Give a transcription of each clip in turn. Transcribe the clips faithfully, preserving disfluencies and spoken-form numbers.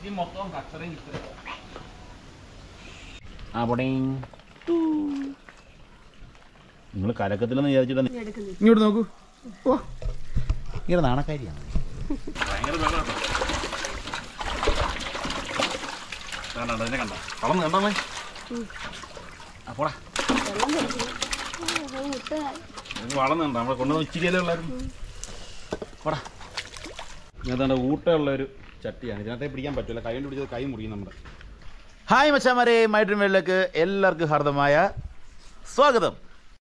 ഈ മൊത്തം കച്ചറയും കിട്ടും. ആ പൊടേ നിങ്ങൾ കലക്കത്തിലെന്ന് വിചാരിച്ചിട്ട് ഇങ്ങോട്ട് നോക്കൂ. ഓ ഇങ്ങനെ നാണക്കാരിയാണ്. ഭയങ്കര ഇതിനെ കണ്ട വളർന്ന് കണ്ടേ അപ്പോടാ വളർന്നുണ്ടോ നമ്മളെ കൊണ്ടുവന്ന് ഇച്ചിരിയല്ലേ ഉള്ളായിരുന്നു. പോടാ ഇതിനകത്ത് ഊട്ടമുള്ളൊരു ചട്ടിയാണ്. ഇതിനകത്തേ പിടിക്കാൻ പറ്റില്ല, കൈ കൊണ്ട് പിടിച്ചത് കൈ മുറിയും നമ്മുടെ. ഹായ് മച്ചാമാരെ, മൈ ഡ്രീം വേൾഡിലേക്ക് എല്ലാവർക്കും ഹാർദമായ സ്വാഗതം.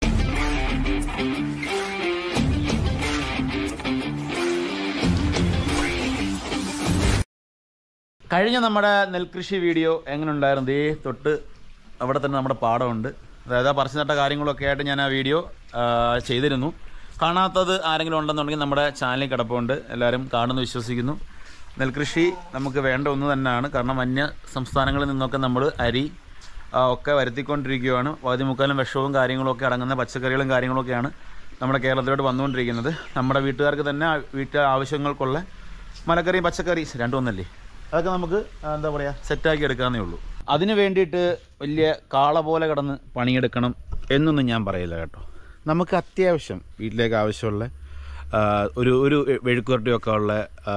കഴിഞ്ഞ നമ്മുടെ നെൽകൃഷി വീഡിയോ എങ്ങനെ ഉണ്ടായിരുന്നു? ദേ തൊട്ട് അവിടെ തന്നെ നമ്മുടെ പാടമുണ്ട്. അതായത് പറിച്ചു നട്ട കാര്യങ്ങളൊക്കെ ആയിട്ട് ഞാൻ ആ വീഡിയോ ചെയ്തിരുന്നു. കാണാത്തത് ആരെങ്കിലും ഉണ്ടെന്നുണ്ടെങ്കിൽ നമ്മുടെ ചാനലിൽ കിടപ്പുണ്ട്, എല്ലാവരും കാണുമെന്ന് വിശ്വസിക്കുന്നു. നെൽകൃഷി നമുക്ക് വേണ്ട ഒന്ന് തന്നെയാണ്. കാരണം അന്യ സംസ്ഥാനങ്ങളിൽ നിന്നൊക്കെ നമ്മൾ അരി ഒക്കെ വരുത്തിക്കൊണ്ടിരിക്കുകയാണ്. പകുതി മുക്കാലും വിഷവും കാര്യങ്ങളൊക്കെ അടങ്ങുന്ന പച്ചക്കറികളും കാര്യങ്ങളൊക്കെയാണ് നമ്മുടെ കേരളത്തിലോട്ട് വന്നുകൊണ്ടിരിക്കുന്നത്. നമ്മുടെ വീട്ടുകാർക്ക് തന്നെ വീട്ടിൽ ആവശ്യങ്ങൾക്കുള്ള മലക്കറിയും പച്ചക്കറി രണ്ടും ഒന്നല്ലേ, അതൊക്കെ നമുക്ക് എന്താ പറയുക സെറ്റാക്കി എടുക്കാമെന്നേ ഉള്ളൂ. അതിന് വേണ്ടിയിട്ട് വലിയ കാള പോലെ കിടന്ന് പണിയെടുക്കണം എന്നൊന്നും ഞാൻ പറയില്ല കേട്ടോ. നമുക്ക് അത്യാവശ്യം വീട്ടിലേക്ക് ആവശ്യമുള്ള ഒരു ഒരു വെഴുക്കുവരട്ടിയൊക്കെ ഉള്ള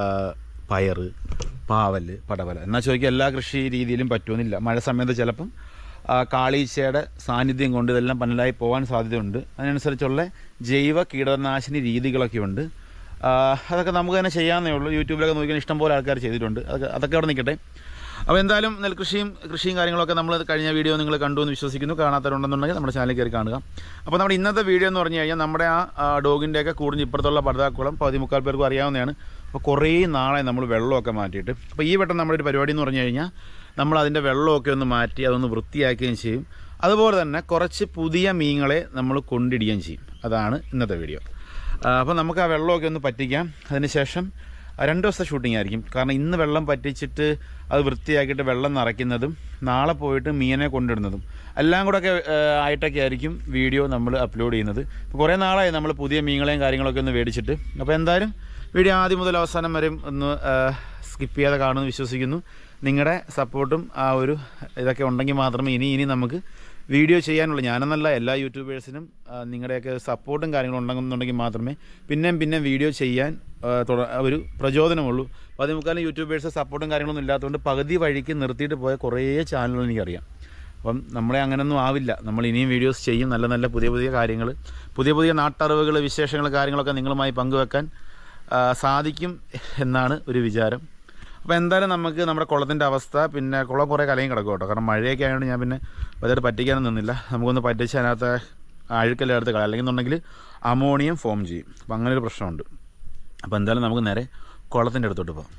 പയർ, പാവൽ, പടവല എന്നാൽ ചോദിക്കുക എല്ലാ കൃഷി രീതിയിലും പറ്റുമെന്നില്ല. മഴ സമയത്ത് ചിലപ്പം കാളീച്ചയുടെ സാന്നിധ്യം കൊണ്ട് ഇതെല്ലാം പന്നലായി പോകാൻ സാധ്യതയുണ്ട്. അതിനനുസരിച്ചുള്ള ജൈവ കീടനാശിനി രീതികളൊക്കെ ഉണ്ട്. അതൊക്കെ നമുക്ക് തന്നെ ചെയ്യാവുന്നേ ഉള്ളൂ. യൂട്യൂബിലൊക്കെ നോക്കിയാൽ ഇഷ്ടംപോലെ ആൾക്കാർ ചെയ്തിട്ടുണ്ട്. അതൊക്കെ അതൊക്കെ അവിടെ നിൽക്കട്ടെ. അപ്പോൾ എന്തായാലും നെൽകൃഷിയും കൃഷിയും കാര്യങ്ങളൊക്കെ നമ്മൾ കഴിഞ്ഞ വീഡിയോ നിങ്ങൾ കണ്ടു എന്ന് വിശ്വസിക്കുന്നു. കാണാത്തവരുണ്ടെന്നുണ്ടെങ്കിൽ നമ്മുടെ ചാനലിൽ കയറി കാണുക. അപ്പോൾ നമ്മുടെ ഇന്നത്തെ വീഡിയോ എന്ന് പറഞ്ഞു കഴിഞ്ഞാൽ നമ്മുടെ ആ ഡോഗിൻ്റെയൊക്കെ കൂടിന് ഇപ്പുറത്തുള്ള പടുതാക്കുളം പതിമുക്കാൽ പേർക്കും അറിയാവുന്നതാണ്. അപ്പോൾ കുറേ നാളെ നമ്മൾ വെള്ളമൊക്കെ മാറ്റിയിട്ട്, അപ്പോൾ ഈ വട്ടം നമ്മുടെ ഒരു പരിപാടി എന്ന് പറഞ്ഞു കഴിഞ്ഞാൽ നമ്മൾ അതിൻ്റെ വെള്ളമൊക്കെ ഒന്ന് മാറ്റി അതൊന്ന് വൃത്തിയാക്കുകയും ചെയ്യും. അതുപോലെ തന്നെ കുറച്ച് പുതിയ മീനുകളെ നമ്മൾ കൊണ്ടിടുകയും ചെയ്യും. അതാണ് ഇന്നത്തെ വീഡിയോ. അപ്പോൾ നമുക്ക് ആ വെള്ളമൊക്കെ ഒന്ന് പറ്റിക്കാം. അതിനുശേഷം രണ്ട് ദിവസത്തെ ഷൂട്ടിംഗ് ആയിരിക്കും. കാരണം ഇന്ന് വെള്ളം പറ്റിച്ചിട്ട് അത് വൃത്തിയാക്കിയിട്ട് വെള്ളം നിറയ്ക്കുന്നതും നാളെ പോയിട്ട് മീനെ കൊണ്ടിടുന്നതും എല്ലാം കൂടെ ഒക്കെ ആയിട്ടൊക്കെ ആയിരിക്കും വീഡിയോ നമ്മൾ അപ്ലോഡ് ചെയ്യുന്നത്. ഇപ്പോൾ കുറേ നാളായി നമ്മൾ പുതിയ മീനുകളെയും കാര്യങ്ങളൊക്കെ ഒന്ന് മേടിച്ചിട്ട്. അപ്പോൾ എന്തായാലും വീഡിയോ ആദ്യം മുതൽ അവസാനം വരെയും ഒന്ന് സ്കിപ്പ് ചെയ്യാതെ കാണുമെന്ന് വിശ്വസിക്കുന്നു. നിങ്ങളുടെ സപ്പോർട്ടും ആ ഒരു ഇതൊക്കെ ഉണ്ടെങ്കിൽ മാത്രമേ ഇനി ഇനി നമുക്ക് വീഡിയോ ചെയ്യാനുള്ളൂ. ഞാനെന്നല്ല, എല്ലാ യൂട്യൂബേഴ്സിനും നിങ്ങളുടെയൊക്കെ സപ്പോർട്ടും കാര്യങ്ങളും ഉണ്ടെന്നുണ്ടെങ്കിൽ മാത്രമേ പിന്നെയും പിന്നെയും വീഡിയോ ചെയ്യാൻ ഒരു പ്രചോദനമുള്ളൂ. പതിമുക്കാലും യൂട്യൂബേഴ്സ് സപ്പോർട്ടും കാര്യങ്ങളൊന്നും ഇല്ലാത്തതുകൊണ്ട് പകുതി വഴിക്ക് നിർത്തിയിട്ട് പോയ കുറേ ചാനലുകൾ എനിക്കറിയാം. അപ്പം നമ്മളെ അങ്ങനെയൊന്നും ആവില്ല. നമ്മൾ ഇനിയും വീഡിയോസ് ചെയ്യും. നല്ല നല്ല പുതിയ പുതിയ കാര്യങ്ങൾ, പുതിയ പുതിയ നാട്ടറിവുകൾ, വിശേഷങ്ങൾ, കാര്യങ്ങളൊക്കെ നിങ്ങളുമായി പങ്കുവെക്കാൻ സാധിക്കും എന്നാണ് ഒരു വിചാരം. അപ്പോൾ എന്തായാലും നമുക്ക് നമ്മുടെ കുളത്തിൻ്റെ അവസ്ഥ, പിന്നെ കുളം കുറേ കലയും കിടക്കും കേട്ടോ. കാരണം മഴയൊക്കെ ആയതുകൊണ്ട് ഞാൻ പിന്നെ വലുതായിട്ട് പറ്റിക്കാനും നിന്നില്ല. നമുക്കൊന്ന് പറ്റിച്ച് അതിനകത്ത് അഴുക്കെല്ലാം എടുത്ത് കളയാം, അല്ലെങ്കിൽ എന്നുണ്ടെങ്കിൽ അമോണിയം ഫോം ചെയ്യും. അപ്പോൾ അങ്ങനെ ഒരു പ്രശ്നമുണ്ട്. അപ്പോൾ എന്തായാലും നമുക്ക് നേരെ കുളത്തിൻ്റെ അടുത്തോട്ട് പോകാം.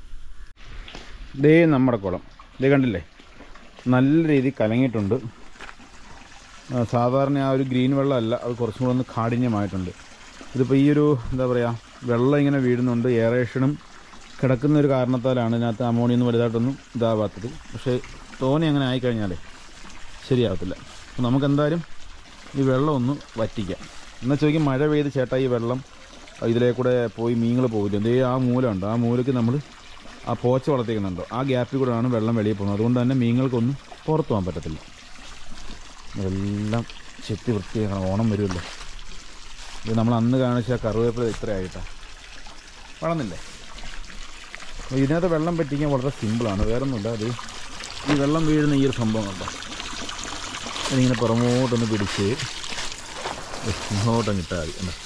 ഇതേ നമ്മുടെ കുളം, ഇതേ കണ്ടില്ലേ, നല്ല രീതിയിൽ കലങ്ങിയിട്ടുണ്ട്. സാധാരണ ആ ഒരു ഗ്രീൻ വെള്ളമല്ല, അത് കുറച്ചും കൂടെ ഒന്ന് കാഠിന്യമായിട്ടുണ്ട്. ഇതിപ്പോൾ ഈ ഒരു എന്താ പറയുക വെള്ളം ഇങ്ങനെ വീഴുന്നുണ്ട്, എയറേഷനും കിടക്കുന്ന ഒരു കാരണത്താലാണ് ഇതിനകത്ത് അമോണിയൊന്നും വലുതായിട്ടൊന്നും ഇതാവാത്തത്. പക്ഷേ തോനെ അങ്ങനെ ആയിക്കഴിഞ്ഞാലേ ശരിയാകത്തില്ല. അപ്പോൾ നമുക്കെന്തായാലും ഈ വെള്ളം ഒന്ന് വറ്റിക്കാം. എന്നാൽ ചോദിക്കും മഴ പെയ്ത് ചേട്ടാ ഈ വെള്ളം ഇതിലേ കൂടെ പോയി മീനുകൾ പോകില്ല. എന്തേ ആ മൂലമുണ്ട്, ആ മൂലയ്ക്ക് നമ്മൾ ആ പോച്ച വളർത്തിക്കുന്നുണ്ടോ, ആ ഗ്യാപ്പിൽ കൂടെയാണ് വെള്ളം വെളിയിൽ പോകുന്നത്. അതുകൊണ്ട് തന്നെ മീനുകൾക്കൊന്നും പുറത്തു പോകാൻ പറ്റത്തില്ല. എല്ലാം ചെത്തി വൃത്തിയാക്കണം, ഓണം വരുമല്ലോ. ഇത് നമ്മൾ അന്ന് കാണിച്ച കറിവേപ്പില ഇത്രയായിട്ടാണ് വളർന്നില്ലേ. അപ്പോൾ ഇതിനകത്ത് വെള്ളം പറ്റിക്കാൻ വളരെ സിമ്പിളാണ്, വേറെ ഒന്നുമില്ല. അത് ഈ വെള്ളം വീഴുന്ന ഈ ഒരു സംഭവം കണ്ടോ, അതിങ്ങനെ പുറമോട്ടൊന്ന് പിടിച്ച് ഇങ്ങോട്ടങ്ങ് ഇട്ടാൽ മതി. എന്താ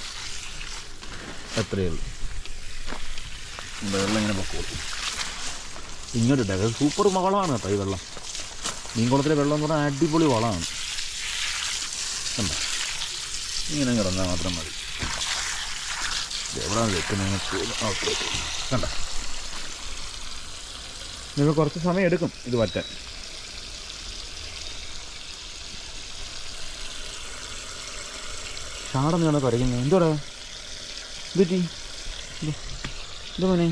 എത്രയേ ഉള്ളൂ. വെള്ളം ഇങ്ങനെ പൊക്കോളും. ഇങ്ങോട്ട് ഇട്ടേ സൂപ്പർ വളമാണ് കേട്ടോ ഈ വെള്ളം. മീൻകുളത്തിലെ വെള്ളം എന്ന് പറഞ്ഞാൽ അടിപൊളി വളമാണ്. കണ്ടോ, ഇങ്ങനെ കിടന്നാൽ മാത്രം മതി. എവിടെയാണ് വെക്കുന്നത്? ഓക്കെ, കണ്ട നിങ്ങൾ കുറച്ച് സമയം എടുക്കും ഇത് വറ്റാൻ. ഷാടം നീണോ കരയ്ക്കുന്നത്? എന്തോടാ ഇതി എന്തോ മോനെ,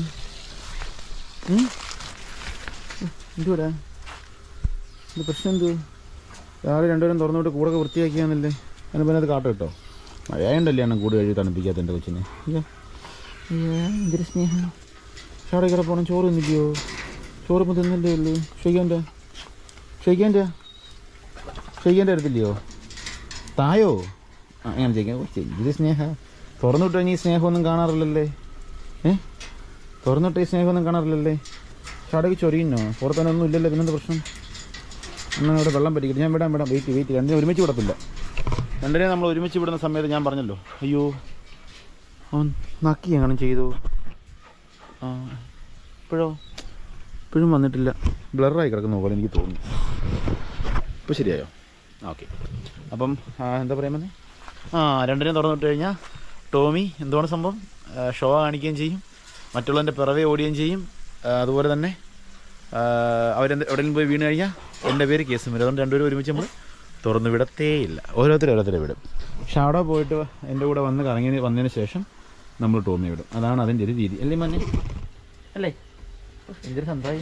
എന്തുവാടാ ഇത് പ്രശ്നം? എന്ത് രാവിലെ രണ്ടുപേരും തുറന്നുവിട്ട് കൂടൊക്കെ വൃത്തിയാക്കിയാന്നല്ലേ? അതിന് പിന്നെ അത് കാട്ടോ കേട്ടോ. മഴയുണ്ടല്ലേ ആണ് കൂട് കഴുകി തണുപ്പിക്കാത്ത എൻ്റെ കൊച്ചിനെ. അയ്യോ എന്തൊരു സ്നേഹം. ഷാടെ കിട പോകണം, ചോറ് ഒന്നില്ലയോ? ചോറ് തിന്നല്ലേ ഉള്ളൂ. ഷെയ്ക്കാൻ്റെ ഷെയ്ക്കാൻ്റെ ഷെയ്ക്കാൻ്റെ അടുത്തില്ലയോ? തായോ ആ അങ്ങനെ ചോദിക്കാം. ഇത് സ്നേഹ തുറന്നിട്ട് ഇനി സ്നേഹമൊന്നും കാണാറില്ലല്ലേ? ഏ തുറന്നിട്ട് ഈ സ്നേഹമൊന്നും കാണാറില്ലല്ലേ? ചടക്ക് ചൊരിയുന്നോ? പുറത്തനൊന്നും ഇല്ലല്ലോ, പിന്നെന്താ പ്രശ്നം? എന്നാൽ ഇവിടെ വെള്ളം പറ്റിക്കില്ല. ഞാൻ വിടാൻ വിടാം. വെയിറ്റ് വെയിറ്റ് രണ്ടിനെ ഒരുമിച്ച് വിടത്തില്ല. രണ്ടിനെ നമ്മൾ ഒരുമിച്ച് വിടുന്ന സമയത്ത് ഞാൻ പറഞ്ഞല്ലോ, അയ്യോ അവൻ നക്കി എങ്ങനെ ചെയ്തു. ആ ഇപ്പോഴോ ഇപ്പോഴും വന്നിട്ടില്ല. ബ്ലറായി കിടക്കുന്ന പോലെ എനിക്ക് തോന്നുന്നു. ഇപ്പോൾ ശരിയായോ? ഓക്കെ. അപ്പം എന്താ പറയുന്നത്, ആ രണ്ടിനെ തുറന്നിട്ട് കഴിഞ്ഞാൽ ടോമി എന്തുകൊണ്ട് സംഭവം ഷോ കാണിക്കുകയും ചെയ്യും, മറ്റുള്ളവൻ്റെ പിറവെ ഓടുകയും ചെയ്യും. അതുപോലെ തന്നെ അവരെന്ത് എവിടെയെങ്കിലും പോയി വീണ് കഴിഞ്ഞാൽ എൻ്റെ പേര് കേസും വരും. അതുകൊണ്ട് രണ്ടുപേരും ഒരുമിച്ച് നമ്മൾ തുറന്നു വിടത്തേയില്ല. ഓരോരുത്തരും ഓരോരുത്തരെ വിടും. പക്ഷെ അവിടെ പോയിട്ട് എൻ്റെ കൂടെ വന്ന് കറങ്ങി വന്നതിന് ശേഷം നമ്മൾ ടോമിയെ വിടും. അതാണ് അതിൻ്റെ ഒരു രീതി അല്ലേ മന്നെ? അല്ലേ? എന്തൊരു സന്തോഷം.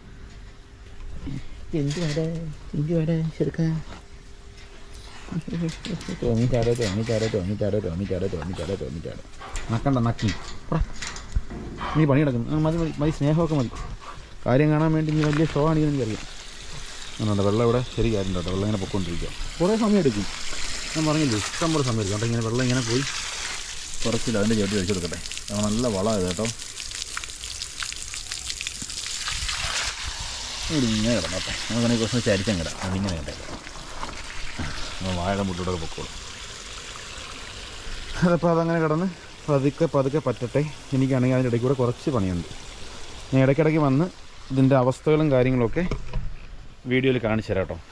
എന്ത് വരെ എന്ത് വരെ ചെറുക്കാൻ ടോമി ചാടോ ടോമി ചാടോ ടോമി ചാടോ ടോമി ചാടോ ടോമി ചാടോ ടോമി ചാടോ. നക്കണ്ട നക്കി നീ പണി കിടക്കുന്നു. മതി മതി മതി സ്നേഹമൊക്കെ മതി. കാര്യം കാണാൻ വേണ്ടി നീ വലിയ ഷോ ആണെങ്കിൽ എനിക്കറിയാം. എന്നുണ്ട് വെള്ളം ഇവിടെ ശരി കാര്യം കേട്ടോ. വെള്ളം ഇങ്ങനെ പൊയ്ക്കൊണ്ടിരിക്കുക. കുറേ സമയം എടുക്കും. ഞാൻ പറഞ്ഞില്ലേ ഇഷ്ടം പോലെ സമയം എടുക്കും കേട്ടോ. ഇങ്ങനെ വെള്ളം ഇങ്ങനെ പോയി കുറച്ചില്ല അതിൻ്റെ ചേട്ടി ഒഴിച്ചു കൊടുക്കട്ടെ. അത് നല്ല വളമാണ് കേട്ടോ. ഇങ്ങനെ കിടന്നോട്ടെ. നമുക്ക് കുറച്ച് ചരിച്ചം കിടാം. അതിങ്ങനെ കിടക്കാം. വാഴയുടെ മുട്ടോടൊക്കെ പൊക്കോളും. അതപ്പോൾ അതങ്ങനെ കിടന്ന് പതുക്കെ പതുക്കെ പറ്റട്ടെ. എനിക്കാണെങ്കിൽ അതിൻ്റെ ഇടയ്ക്ക് കൂടെ കുറച്ച് പണിയുണ്ട്. ഞാൻ ഇടയ്ക്കിടയ്ക്ക് വന്ന് ഇതിൻ്റെ അവസ്ഥകളും കാര്യങ്ങളൊക്കെ വീഡിയോയിൽ കാണിച്ചു തരാം കേട്ടോ.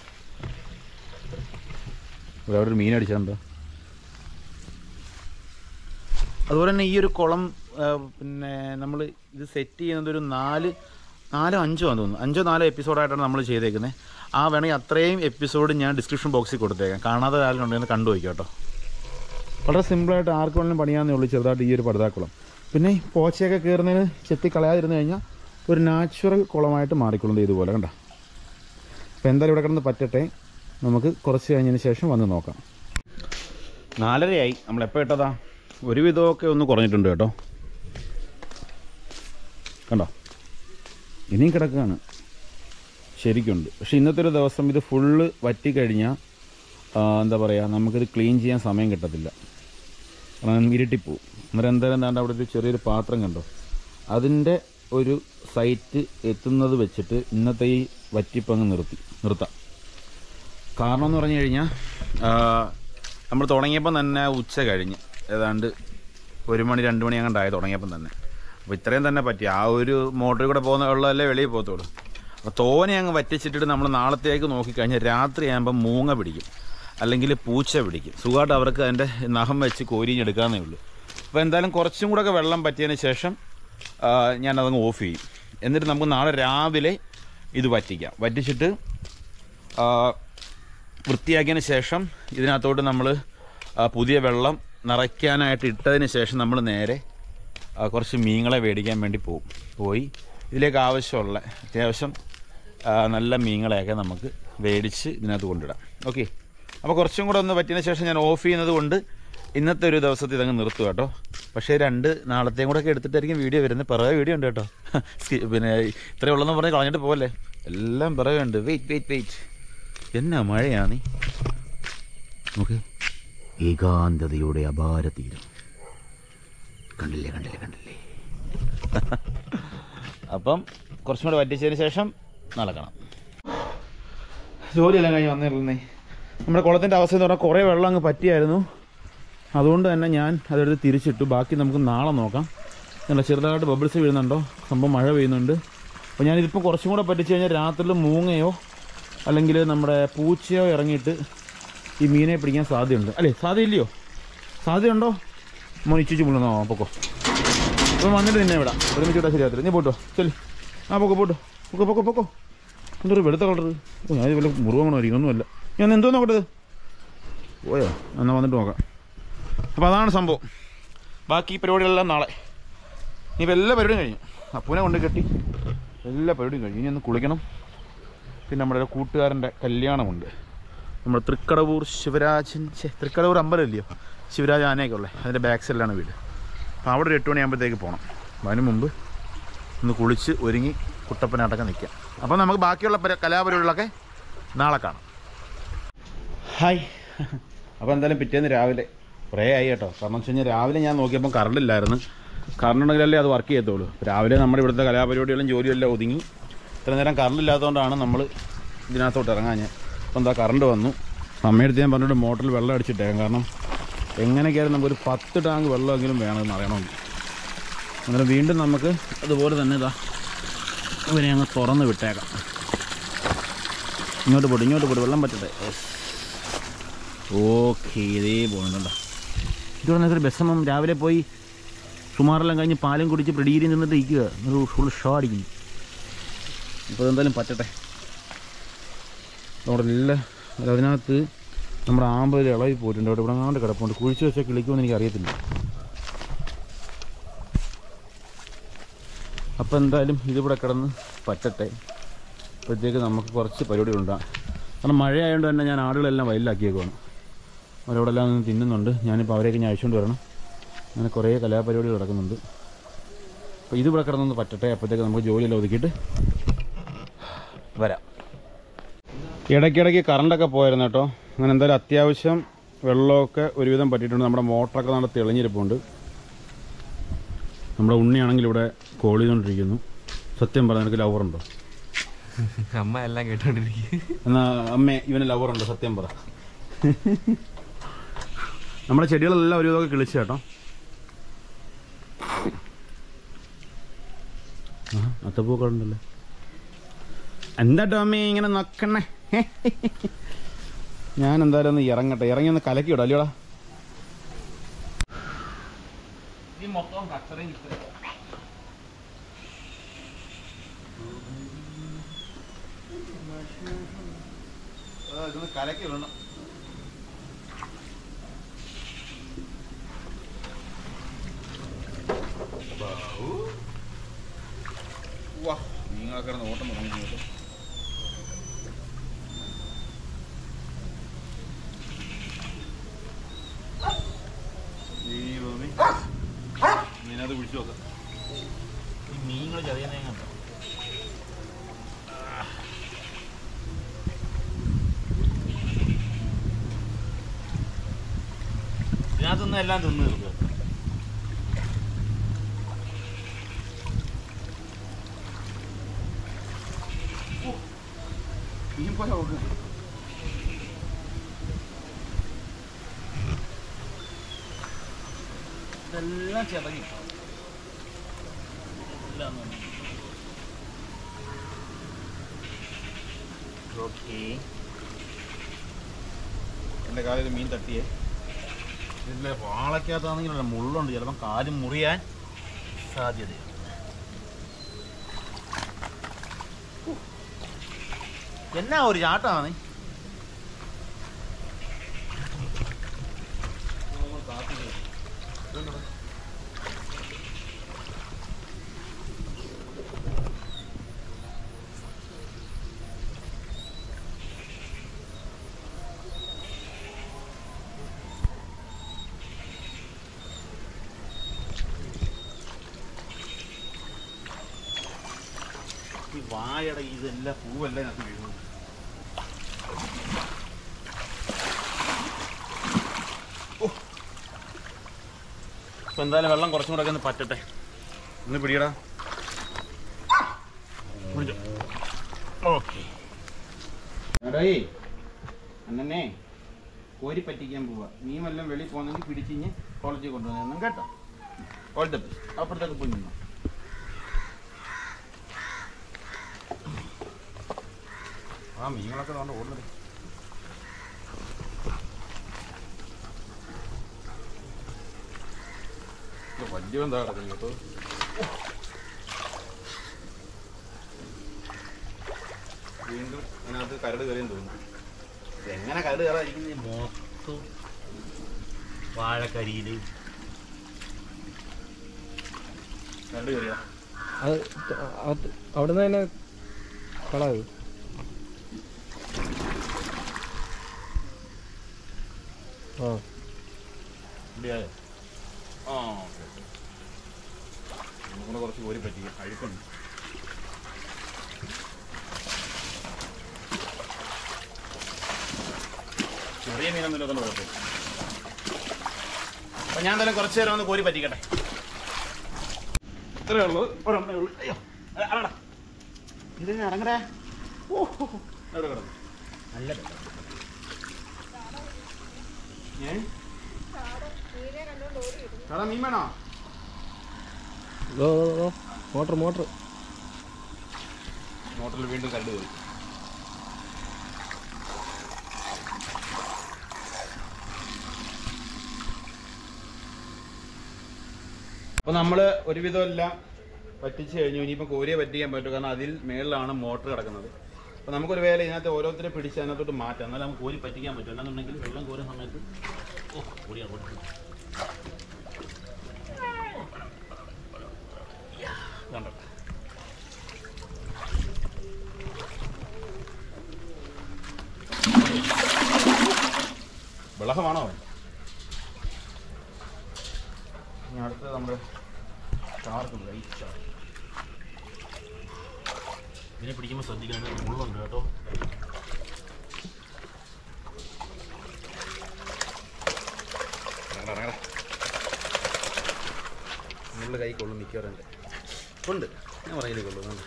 ഇവിടെ അവിടെ ഒരു മീൻ അടിച്ചിട്ടുണ്ടോ? അതുപോലെ തന്നെ ഈ ഒരു കുളം പിന്നെ നമ്മൾ ഇത് സെറ്റ് ചെയ്യുന്നത് ഒരു നാല് നാലോ അഞ്ചോ ആണെന്ന് തോന്നുന്നു. അഞ്ചോ നാലോ എപ്പിസോഡായിട്ടാണ് നമ്മൾ ചെയ്തേക്കുന്നത്. ആ വേണമെങ്കിൽ അത്രയും എപ്പിസോഡ് ഞാൻ ഡിസ്ക്രിപ്ഷൻ ബോക്സിൽ കൊടുത്തേക്കാം. കാണാതെ ആരും ഉണ്ടെങ്കിൽ കണ്ടു വയ്ക്കാം കേട്ടോ. വളരെ സിമ്പിളായിട്ട് ആർക്ക് വേണമെങ്കിലും പണിയാന്നേ ഉള്ളൂ ചെറുതായിട്ട് ഈ ഒരു പടുതാക്കുളം. പിന്നെ പോച്ചയൊക്കെ കയറുന്നതിന് ചെത്തി കളയാതിരുന്നു കഴിഞ്ഞാൽ ഒരു നാച്ചുറൽ കുളമായിട്ട് മാറിക്കൊള്ളുന്നത് ഇതുപോലെ കണ്ടോ. അപ്പോൾ എന്തായാലും ഇവിടെ കിടന്ന് പറ്റട്ടെ. നമുക്ക് കുറച്ച് കഴിഞ്ഞതിന് ശേഷം വന്ന് നോക്കാം. നാലരയായി. നമ്മളെപ്പോൾ ഇട്ടതാ ഒരുവിധമൊക്കെ ഒന്ന് കുറഞ്ഞിട്ടുണ്ട് കേട്ടോ. കണ്ടോ ഇനിയും കിടക്കുകയാണ് ശരിക്കുണ്ട്. പക്ഷേ ഇന്നത്തെ ഒരു ദിവസം ഇത് ഫുള്ള് വറ്റിക്കഴിഞ്ഞാൽ എന്താ പറയുക, നമുക്കിത് ക്ലീൻ ചെയ്യാൻ സമയം കിട്ടത്തില്ല. കാരണം ഇരുട്ടിപ്പോവും. അന്നേരം എന്തായാലും എന്താണ്ട് അവിടെ ഒരു ചെറിയൊരു പാത്രം കണ്ടോ, അതിൻ്റെ ഒരു സൈറ്റ് എത്തുന്നത് വെച്ചിട്ട് ഇന്നത്തെ ഈ വറ്റിപ്പങ്ങ് നിർത്തി നിർത്താം. കാരണം എന്ന് പറഞ്ഞു കഴിഞ്ഞാൽ നമ്മൾ തുടങ്ങിയപ്പം തന്നെ ഉച്ച കഴിഞ്ഞ് ഏതാണ്ട് ഒരു മണി രണ്ട് മണി അങ്ങോട്ടായി തുടങ്ങിയപ്പം തന്നെ. അപ്പോൾ ഇത്രയും തന്നെ പറ്റി. ആ ഒരു മോട്ടറിൽ കൂടെ പോകുന്ന വെള്ളമല്ലേ വെളിയിൽ പോകത്തുള്ളൂ. അപ്പോൾ തോനെ അങ്ങ് വറ്റിച്ചിട്ടിട്ട് നമ്മൾ നാളത്തേക്ക് നോക്കിക്കഴിഞ്ഞാൽ രാത്രിയാകുമ്പം മൂങ്ങ പിടിക്കും, അല്ലെങ്കിൽ പൂച്ച പിടിക്കും. സുഖമായിട്ട് അവർക്ക് അതിൻ്റെ നഖം വെച്ച് കോരിഞ്ഞെടുക്കാമെന്നേ ഉള്ളൂ. അപ്പോൾ എന്തായാലും കുറച്ചും കൂടെ ഒക്കെ വെള്ളം പറ്റിയതിന് ശേഷം ഞാനതങ്ങ് ഓഫ് ചെയ്യും. എന്നിട്ട് നമുക്ക് നാളെ രാവിലെ ഇത് വറ്റിക്കാം. വറ്റിച്ചിട്ട് വൃത്തിയാക്കിയതിന് ശേഷം ഇതിനകത്തോട്ട് നമ്മൾ പുതിയ വെള്ളം നിറയ്ക്കാനായിട്ട് ഇട്ടതിന് ശേഷം നമ്മൾ നേരെ കുറച്ച് മീനുകളെ മേടിക്കാൻ വേണ്ടി പോകും. പോയി ഇതിലേക്ക് ആവശ്യമുള്ള അത്യാവശ്യം നല്ല മീനുകളെയൊക്കെ നമുക്ക് മേടിച്ച് ഇതിനകത്ത് കൊണ്ടിടാം. ഓക്കെ. അപ്പോൾ കുറച്ചും കൂടെ ഒന്ന് പറ്റിയതിന് ശേഷം ഞാൻ ഓഫ് ചെയ്യുന്നത് കൊണ്ട് ഇന്നത്തെ ഒരു ദിവസത്തെ ഇതങ്ങ് നിർത്തുക കേട്ടോ. പക്ഷേ രണ്ട് നാളത്തെയും കൂടെ ഒക്കെ എടുത്തിട്ടായിരിക്കും വീഡിയോ വരുന്നത്. പിറകെ വീഡിയോ ഉണ്ട് കേട്ടോ. പിന്നെ ഇത്രയേ ഉള്ളതെന്ന് പറഞ്ഞ് കളഞ്ഞിട്ട് പോകല്ലേ, എല്ലാം പിറകെ ഉണ്ട്. വെയിറ്റ് വെയിറ്റ് വെയിറ്റ് എന്നാ മഴയാണ്. ഓക്കെ. ഏകാന്തതയുടെ അപാര തീരം കണ്ടില്ലേ കണ്ടില്ലേ കണ്ടില്ലേ. അപ്പം കുറച്ചും കൂടെ വറ്റിച്ചതിന് ശേഷം നടക്കണം. ജോലിയെല്ലാം കഴിഞ്ഞ് വന്നിരുന്നേ. നമ്മുടെ കുളത്തിൻ്റെ അവസ്ഥ എന്ന് പറഞ്ഞാൽ കുറേ വെള്ളം അങ്ങ് പറ്റിയായിരുന്നു. അതുകൊണ്ട് തന്നെ ഞാൻ അതെടുത്ത് തിരിച്ചിട്ടു. ബാക്കി നമുക്ക് നാളെ നോക്കാം. നല്ല ചെറുതായിട്ട് ബബിൾസ് വീഴുന്നുണ്ടോ, സംഭവം മഴ പെയ്യുന്നുണ്ട്. അപ്പോൾ ഞാനിതിപ്പോൾ കുറച്ചും കൂടെ പറ്റിച്ച് കഴിഞ്ഞാൽ രാത്രിയിൽ മൂങ്ങയോ അല്ലെങ്കിൽ നമ്മുടെ പൂച്ചയോ ഇറങ്ങിയിട്ട് ഈ മീനെ പിടിക്കാൻ സാധ്യതയുണ്ട്. അല്ലേ, സാധ്യതയില്ലയോ? സാധ്യതയുണ്ടോ? മോൻ ഇച്ചിച്ച് മുള്ളുന്നോ? പൊക്കോ. അപ്പോൾ വന്നിട്ട് നിന്നെ വിടാം. ഒരുമിച്ച് വിടാം. ശരിയാത്തില്ല. നീ പോട്ടോ ചെല്ലി. ആ പൊക്കോ പോട്ടോ. പൊക്കോ പൊക്കോ പൊക്കോ. എന്തൊരു വെളുത്ത കളർ. ഓ ഞാൻ വല്ല മുറുകണമായിരിക്കും. ഒന്നുമല്ല. ഞാൻ എന്തോ നോക്കട്ടത് പോയോ? എന്നാൽ വന്നിട്ട് നോക്കാം. അപ്പോൾ അതാണ് സംഭവം. ബാക്കി പരിപാടികളെല്ലാം നാളെ. ഇനിയിപ്പോൾ എല്ലാ പരിപാടിയും കഴിഞ്ഞു. അപ്പൂനെ കൊണ്ട് കെട്ടി എല്ലാ പരിപാടിയും കഴിഞ്ഞു. ഇനി ഒന്ന് കുളിക്കണം. പിന്നെ നമ്മുടെ കൂട്ടുകാരൻ്റെ കല്യാണമുണ്ട്. നമ്മുടെ തൃക്കടവൂർ ശിവരാജൻ തൃക്കടവൂർ അമ്പലമില്ലയോ, ശിവരാജ് ആനയൊക്കെ ഉള്ളത്, അതിൻ്റെ ബാക്ക് സൈഡിലാണ് വീട്. അപ്പോൾ അവിടെ ഒരു എട്ട് മണിയാകുമ്പോഴത്തേക്ക് പോകണം. അതിന് മുമ്പ് ഒന്ന് കുളിച്ച് ഒരുങ്ങി കുട്ടപ്പനായിട്ടൊക്കെ നിൽക്കാം. അപ്പോൾ നമുക്ക് ബാക്കിയുള്ള കലാപരിപാടികളൊക്കെ നാളെ കാണാം. ഹായ്. അപ്പോൾ എന്തായാലും പിറ്റേന്ന് രാവിലെ കുറേ ആയി കേട്ടോ. കാരണം വെച്ച് കഴിഞ്ഞാൽ രാവിലെ ഞാൻ നോക്കിയപ്പോൾ കറണ്ട് ഇല്ലായിരുന്നു. കറണ്ട് ഉണ്ടെങ്കിലല്ലേ അത് വർക്ക് ചെയ്യത്തുള്ളൂ. രാവിലെ നമ്മുടെ ഇവിടുത്തെ കലാപരിപാടികളും ജോലിയെല്ലാം ഒതുങ്ങി. ഇത്ര നേരം കറണ്ട് ഇല്ലാത്തതുകൊണ്ടാണ് നമ്മൾ ഇതിനകത്തോട്ട് ഇറങ്ങാൻ. ഞാൻ അപ്പോൾ എന്താ കറണ്ട് വന്നു. അമ്മയെടുത്ത് ഞാൻ പറഞ്ഞിട്ട് മോട്ടറിൽ വെള്ളം അടിച്ചിട്ടേക്കാം. കാരണം എങ്ങനെയൊക്കെയായാലും നമുക്കൊരു പത്ത് ടാങ്ക് വെള്ളമെങ്കിലും വേണമെന്ന് അറിയണമെങ്കിൽ. അന്നേരം വീണ്ടും നമുക്ക് അതുപോലെ തന്നെ ഇതാ ഇവനെ അങ്ങ് തുറന്ന് വിട്ടേക്കാം. ഇങ്ങോട്ട് പോട്ടെ, ഇങ്ങോട്ട് പോട്ടെ, വെള്ളം പറ്റട്ടെ. ഓക്കെ, ഇതേ പോകുന്നുണ്ടോ. ഇത് പറഞ്ഞൊരു ബസ്സമ്മ രാവിലെ പോയി സുമാറെല്ലാം കഴിഞ്ഞ് പാലും കുടിച്ച് പ്രിഡീരി നിന്നിട്ട് ഇരിക്കുക. ഒരു ഫുൾ ഷോ അടിക്കുന്നു. ഇപ്പോൾ എന്തായാലും പറ്റട്ടെ. അവിടെ എല്ലാ അതിനകത്ത് നമ്മുടെ ആമ്പൽ ഇളകി പോയിട്ടുണ്ട്. അവിടെ ഇവിടെ അങ്ങാണ്ട് കിടപ്പുണ്ട്. കുഴിച്ച് വെച്ചാൽ കിളിക്കുമെന്ന് എനിക്കറിയത്തില്ല. അപ്പോൾ എന്തായാലും ഇതിവിടെ കിടന്ന് പറ്റട്ടെ. അപ്പോഴത്തേക്ക് നമുക്ക് കുറച്ച് പരിപാടികളുണ്ടാകും. കാരണം മഴയായതുകൊണ്ട് തന്നെ ഞാൻ ആടുകളെല്ലാം വയലിലാക്കിയേക്കുവാണ്. അവരവിടെ എല്ലാം നിന്ന് തിന്നുന്നുണ്ട്. ഞാനിപ്പോൾ അവരെയൊക്കെ ഞാൻ അയച്ചുകൊണ്ട് വരണം. അങ്ങനെ കുറേ കലാപരിപാടികൾ നടക്കുന്നുണ്ട്. അപ്പോൾ ഇതിവിടെ കിടന്നൊന്ന് പറ്റട്ടെ. അപ്പോഴത്തേക്ക് നമുക്ക് ജോലിയെല്ലാം ഒതുക്കിയിട്ട് വരാം. ഇടയ്ക്കിടയ്ക്ക് കറണ്ടൊക്കെ പോയിരുന്നു കേട്ടോ. അങ്ങനെ എന്തായാലും അത്യാവശ്യം വെള്ളമൊക്കെ ഒരുവിധം പറ്റിയിട്ടുണ്ട്. നമ്മുടെ മോട്ടറൊക്കെ നല്ല തെളിഞ്ഞിരിപ്പുണ്ട്. നമ്മുടെ ഉണ്ണിയാണെങ്കിൽ ഇവിടെ കോൾ ചെയ്തുകൊണ്ടിരിക്കുന്നു. സത്യം പറഞ്ഞാൽ എനിക്ക് ലവറുണ്ടോ? അമ്മ എല്ലാം കേട്ടോണ്ടിരിക്കും. എന്നാ അമ്മേ, ഇവന് ലവറുണ്ടോ? സത്യം പറ. നമ്മുടെ ചെടികളെല്ലാം ഒരു ഇതൊക്കെ കിളിച്ചു കേട്ടോ. ആ അത്തപ്പൂക്കളുണ്ടല്ലോ. എന്താ ടോമി ഇങ്ങനെ നോക്കണേ? ഞാൻ എന്തായാലും ഒന്ന് ഇറങ്ങട്ടെ. ഇറങ്ങി ഒന്ന് കലക്കി വിടാം അല്ലയോടാ. മൊത്തം ഇതൊന്ന് കലക്കി വിടണം. വാ, നിങ്ങളൊക്കെ കിടന്ന് ഓട്ടം തുടങ്ങി. മീനത് പിടിച്ചു നോക്കാം. ഈ മീനുകൾ ചെറിയ കണ്ടോ. ഇതിനകത്തൊന്നും എല്ലാം തിന്ന് തീർക്കുക. മീൻ പോലെ നോക്കുക. ഇതെല്ലാം ചെറങ്ങി എല്ലാം. ഓക്കെ, എൻ്റെ കാലിൽ മീൻ തട്ടിയേ. ഇതിലെ വാളയ്ക്കകത്താണെങ്കിലല്ല മുള്ളുണ്ട്. ചിലപ്പം കാലും മുറിയാൻ സാധ്യതയുണ്ട്. എന്നാ ഒരു ചാട്ടമാണ്. ഈ വാഴയുടെ ഇതെല്ലാം പൂവെല്ലാം നട്ട് വീഴുന്നു. ഇപ്പം എന്തായാലും വെള്ളം കുറച്ചും കൂടെ ഒക്കെ ഒന്ന് പറ്റട്ടെ. ഒന്ന് പിടിയടാ. ഓക്കെ, എടേ അന്നെ കോരി പറ്റിക്കാൻ പോവാ. മീൻ വല്ലതും വെളിയിൽ പോകുന്നെങ്കിൽ പിടിച്ചിഞ്ഞ് കോളേജിൽ കൊണ്ടുവന്നു കേട്ടോ. All the best. അപ്പുറത്തൊക്കെ പോയി നിന്നോ. ആ മീനുകളൊക്കെ അതുകൊണ്ട് ഓടുന്നത്. വലിയ എന്താ കിടക്കുന്നത് കേട്ടോ. വീണ്ടും അതിനകത്ത് കരട് കയറിയെന്ന് തോന്നുന്നു. എങ്ങനെ കരട് കയറാതിരിക്കുന്നത്? മൊത്തം വാഴക്കരിയിൽ കരട് കയറിയാ അവിടെ നിന്ന് തന്നെ കളാവ്. ആ ഇവിടെയായോ? ആ ഓക്കെ, നമുക്കൂടെ കുറച്ച് കോരി പറ്റിക്കാം. അഴുക്കുണ്ട്. ചെറിയ മീനൊന്നും ഇല്ലാത്തതുകൊണ്ട് കുഴപ്പമില്ല. അപ്പം ഞാൻ എന്തായാലും കുറച്ച് നേരം ഒന്ന് കോരി പറ്റിക്കട്ടെ. ഇത്രയേ ഉള്ളൂ, ഒരെണ്ണേ ഉള്ളൂ. അയ്യോ അടാ ഇത് ഇറങ്ങടേ. ഓ എവിടെ കിടന്നു നല്ല ഏ കട മീൻ വേണോ? മോട്ടർ മോട്ടർ മോട്ടറിൽ വീണ്ടും കരട് കയറി. അപ്പോൾ നമ്മൾ ഒരുവിധം എല്ലാം പറ്റിച്ച് കഴിഞ്ഞു. ഇനിയിപ്പോൾ കോരിയെ പറ്റിക്കാൻ പറ്റും, കാരണം അതിൽ മേളിലാണ് മോട്ടർ കിടക്കുന്നത്. അപ്പോൾ നമുക്കൊരു വേല ഇതിനകത്ത് ഓരോരുത്തരെ പിടിച്ച് അതിനകത്തോട്ട് മാറ്റാം, എന്നാലും നമുക്ക് കോരി പറ്റിക്കാൻ പറ്റും. എന്നാന്നുണ്ടെങ്കിൽ വെള്ളം കോരുന്ന സമയത്ത് ഓ കൂടിയാ കൂടി കണ്ടോ. വെള്ളമാണോ? ഇനി അടുത്തത് നമ്മുടെ ചാർക്കുണ്ട്, ഈ ചാർ. ഇതിനെ പിടിക്കുമ്പോൾ ശ്രദ്ധിക്കേണ്ട മുള്ളുണ്ട് കേട്ടോ. മുള്ള കൈ കൊള്ളും മിക്കവാറുണ്ട് ഉണ്ട്, ഞാൻ പറയില്ലേ കൊള്ളു ഉണ്ട്.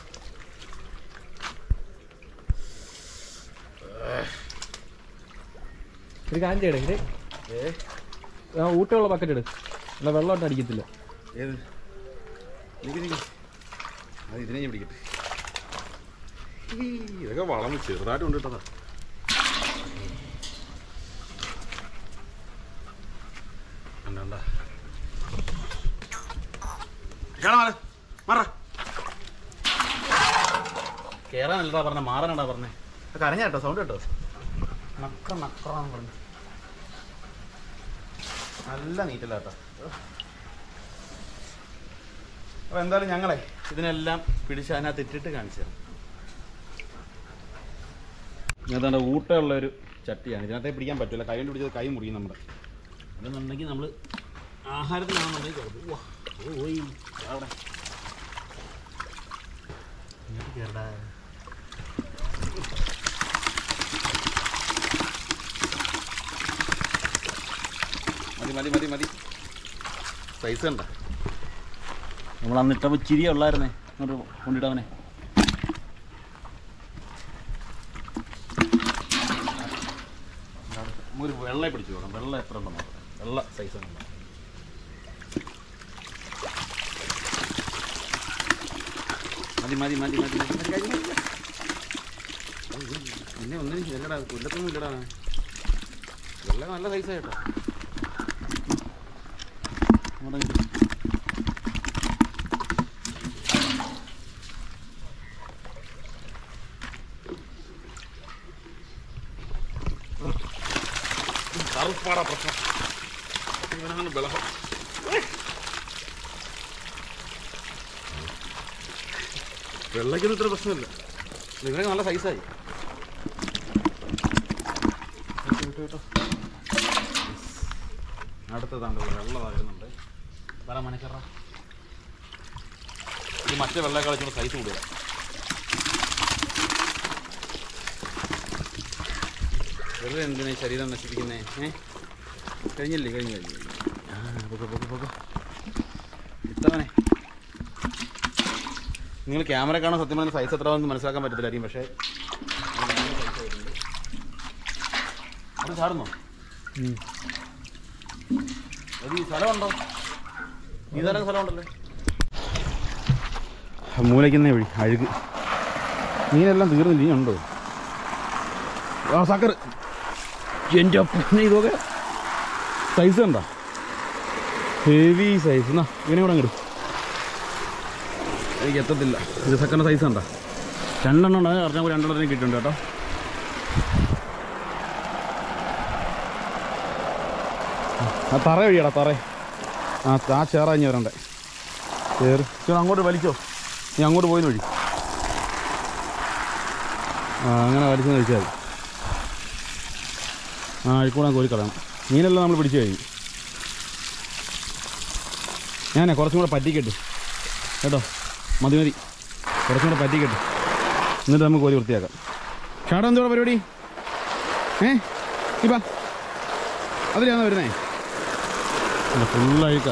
ഒരു കാര്യം ചെയ്യടേ, ഇത് ആ ഊട്ടയുള്ള ബക്കറ്റ് ഇട്, അല്ല വെള്ളമായിട്ട് അടിക്കത്തില്ല. ഏത് അത് ഇതിനെ ഞാൻ പിടിക്കട്ടെ. ഇതൊക്കെ വളം ചെറുതായിട്ട് കൊണ്ട് കിട്ടതാ. കണ്ട കേറാനല്ലടാ പറഞ്ഞ, മാറാനടാ പറഞ്ഞേ. കരഞ്ഞ കേട്ടോ, സൗണ്ട് കേട്ടോ, നക്ക നക്കറാന്ന് പറഞ്ഞു. നല്ല നീറ്റല്ല കേട്ടോ. അപ്പോൾ എന്തായാലും ഞങ്ങളെ ഇതിനെല്ലാം പിടിച്ച് അതിനകത്ത് ഇട്ടിട്ട് കാണിച്ചു തരാം. ഇതിനകത്താണ്ട് ഊട്ടമുള്ളൊരു ചട്ടിയാണ്. ഇതിനകത്തെ പിടിക്കാൻ പറ്റില്ല, കൈ കൊണ്ട് പിടിച്ചത് കൈ മുറിയും നമ്മുടെ. അതെന്നുണ്ടെങ്കിൽ നമ്മൾ ആഹാരത്തിനാണെന്നുണ്ടെങ്കിൽ കുഴപ്പം. ഓ ഓയ് അവിടെ കേരടാ. മതി മതി മതി മതി സൈസ് കണ്ട. നമ്മൾ അന്ന് ഇട്ടപ്പോൾ ചിരിയ ഉള്ളായിരുന്നേ, അങ്ങോട്ട് കൊണ്ടിട്ടവനെ. ഒരു വെള്ള പിടിച്ചു പോകണം. വെള്ള എത്ര ഉണ്ടോ നോക്കാം, വെള്ള സൈസ് ആണ്. മതി മതി മതി മതി മതി കഴിഞ്ഞ പിന്നെ ഒന്നിനും ഇല്ലടാ, കൊല്ലത്തൊന്നും ഇല്ലടാ. വെള്ള നല്ല സൈസാണ് കേട്ടോ. കറുപ്പാടാ പ്രശ്നം. ഇവനാണ് ബലഹം. വെള്ളയ്ക്കൊന്നും ഇത്ര പ്രശ്നമില്ല, ഇവരൊക്കെ നല്ല സൈസായി കേട്ടോ. അടുത്തതാണ്ട് വെള്ളം വരുന്നുണ്ട്. വര മണിക്കറ ഇത് മറ്റേ വെള്ളം കളിച്ചുകൊണ്ട് സൈസ് കൂടുതല. വെറുതെ എന്തിനാ ശരീരം നശിപ്പിക്കുന്നേ? ഏഹ് കഴിഞ്ഞില്ലേ? കഴിഞ്ഞു കഴിഞ്ഞു ആ പൊക്കെ പൊക്കെ പൊക്കെ ഇത്തവണേ. നിങ്ങൾ ക്യാമറ കാണാൻ സത്യം പറഞ്ഞാൽ സൈസ് എത്ര ആണെന്ന് മനസ്സിലാക്കാൻ പറ്റത്തില്ലായിരിക്കും, പക്ഷേ അത് ചാടുന്നോ? അത് ഈ സ്ഥലമുണ്ടോ? ഈ തരം സ്ഥലമുണ്ടല്ലോ. മൂലയ്ക്കുന്നേ വഴി അഴുക്ക്. മീനെല്ലാം തീർന്നില്ല, ഇനി ഉണ്ടോ? ആ സക്കർ എൻ്റെ പിന്നെ ഇതൊക്കെ സൈസ് കണ്ടോ? Heavy size. എന്നാ ഇങ്ങനെ കൂടെ അങ്ങോട്ട് എനിക്ക് എത്തത്തില്ല. ഇത് സെക്കൻഡ് സൈസ് കണ്ടോ? രണ്ടെണ്ണം ഉണ്ട്, പറഞ്ഞാൽ രണ്ടെണ്ണത്തിന് കിട്ടുന്നുണ്ട് കേട്ടോ. ആ തറ വഴിയാടാ, തറ. ആ ആ ചേറ കഴിഞ്ഞ് വരണ്ടേ. ചേറ് ചേർ അങ്ങോട്ട് വലിച്ചോ, നീ അങ്ങോട്ട് പോയിന്ന് വഴി. ആ അങ്ങനെ വലിച്ചെന്ന് വെച്ചാൽ മതി. ആ അഴിക്കൂടെ കോരിക്കളയണം. മീനെല്ലാം നമ്മൾ പിടിച്ചു കഴിഞ്ഞു. ഞാനേ കുറച്ചും കൂടെ പറ്റിക്കെട്ട് കേട്ടോ. മതി മതി, കുറച്ചും കൂടെ പറ്റിക്കെട്ട്, എന്നിട്ട് നമുക്ക് കോരി വൃത്തിയാക്കാം. ഷാടോ എന്തോടെ പരിപാടി? ഏ ഇപ്പം അതിലാണോ വരുന്നേ? ഫുള്ളഴുക്ക.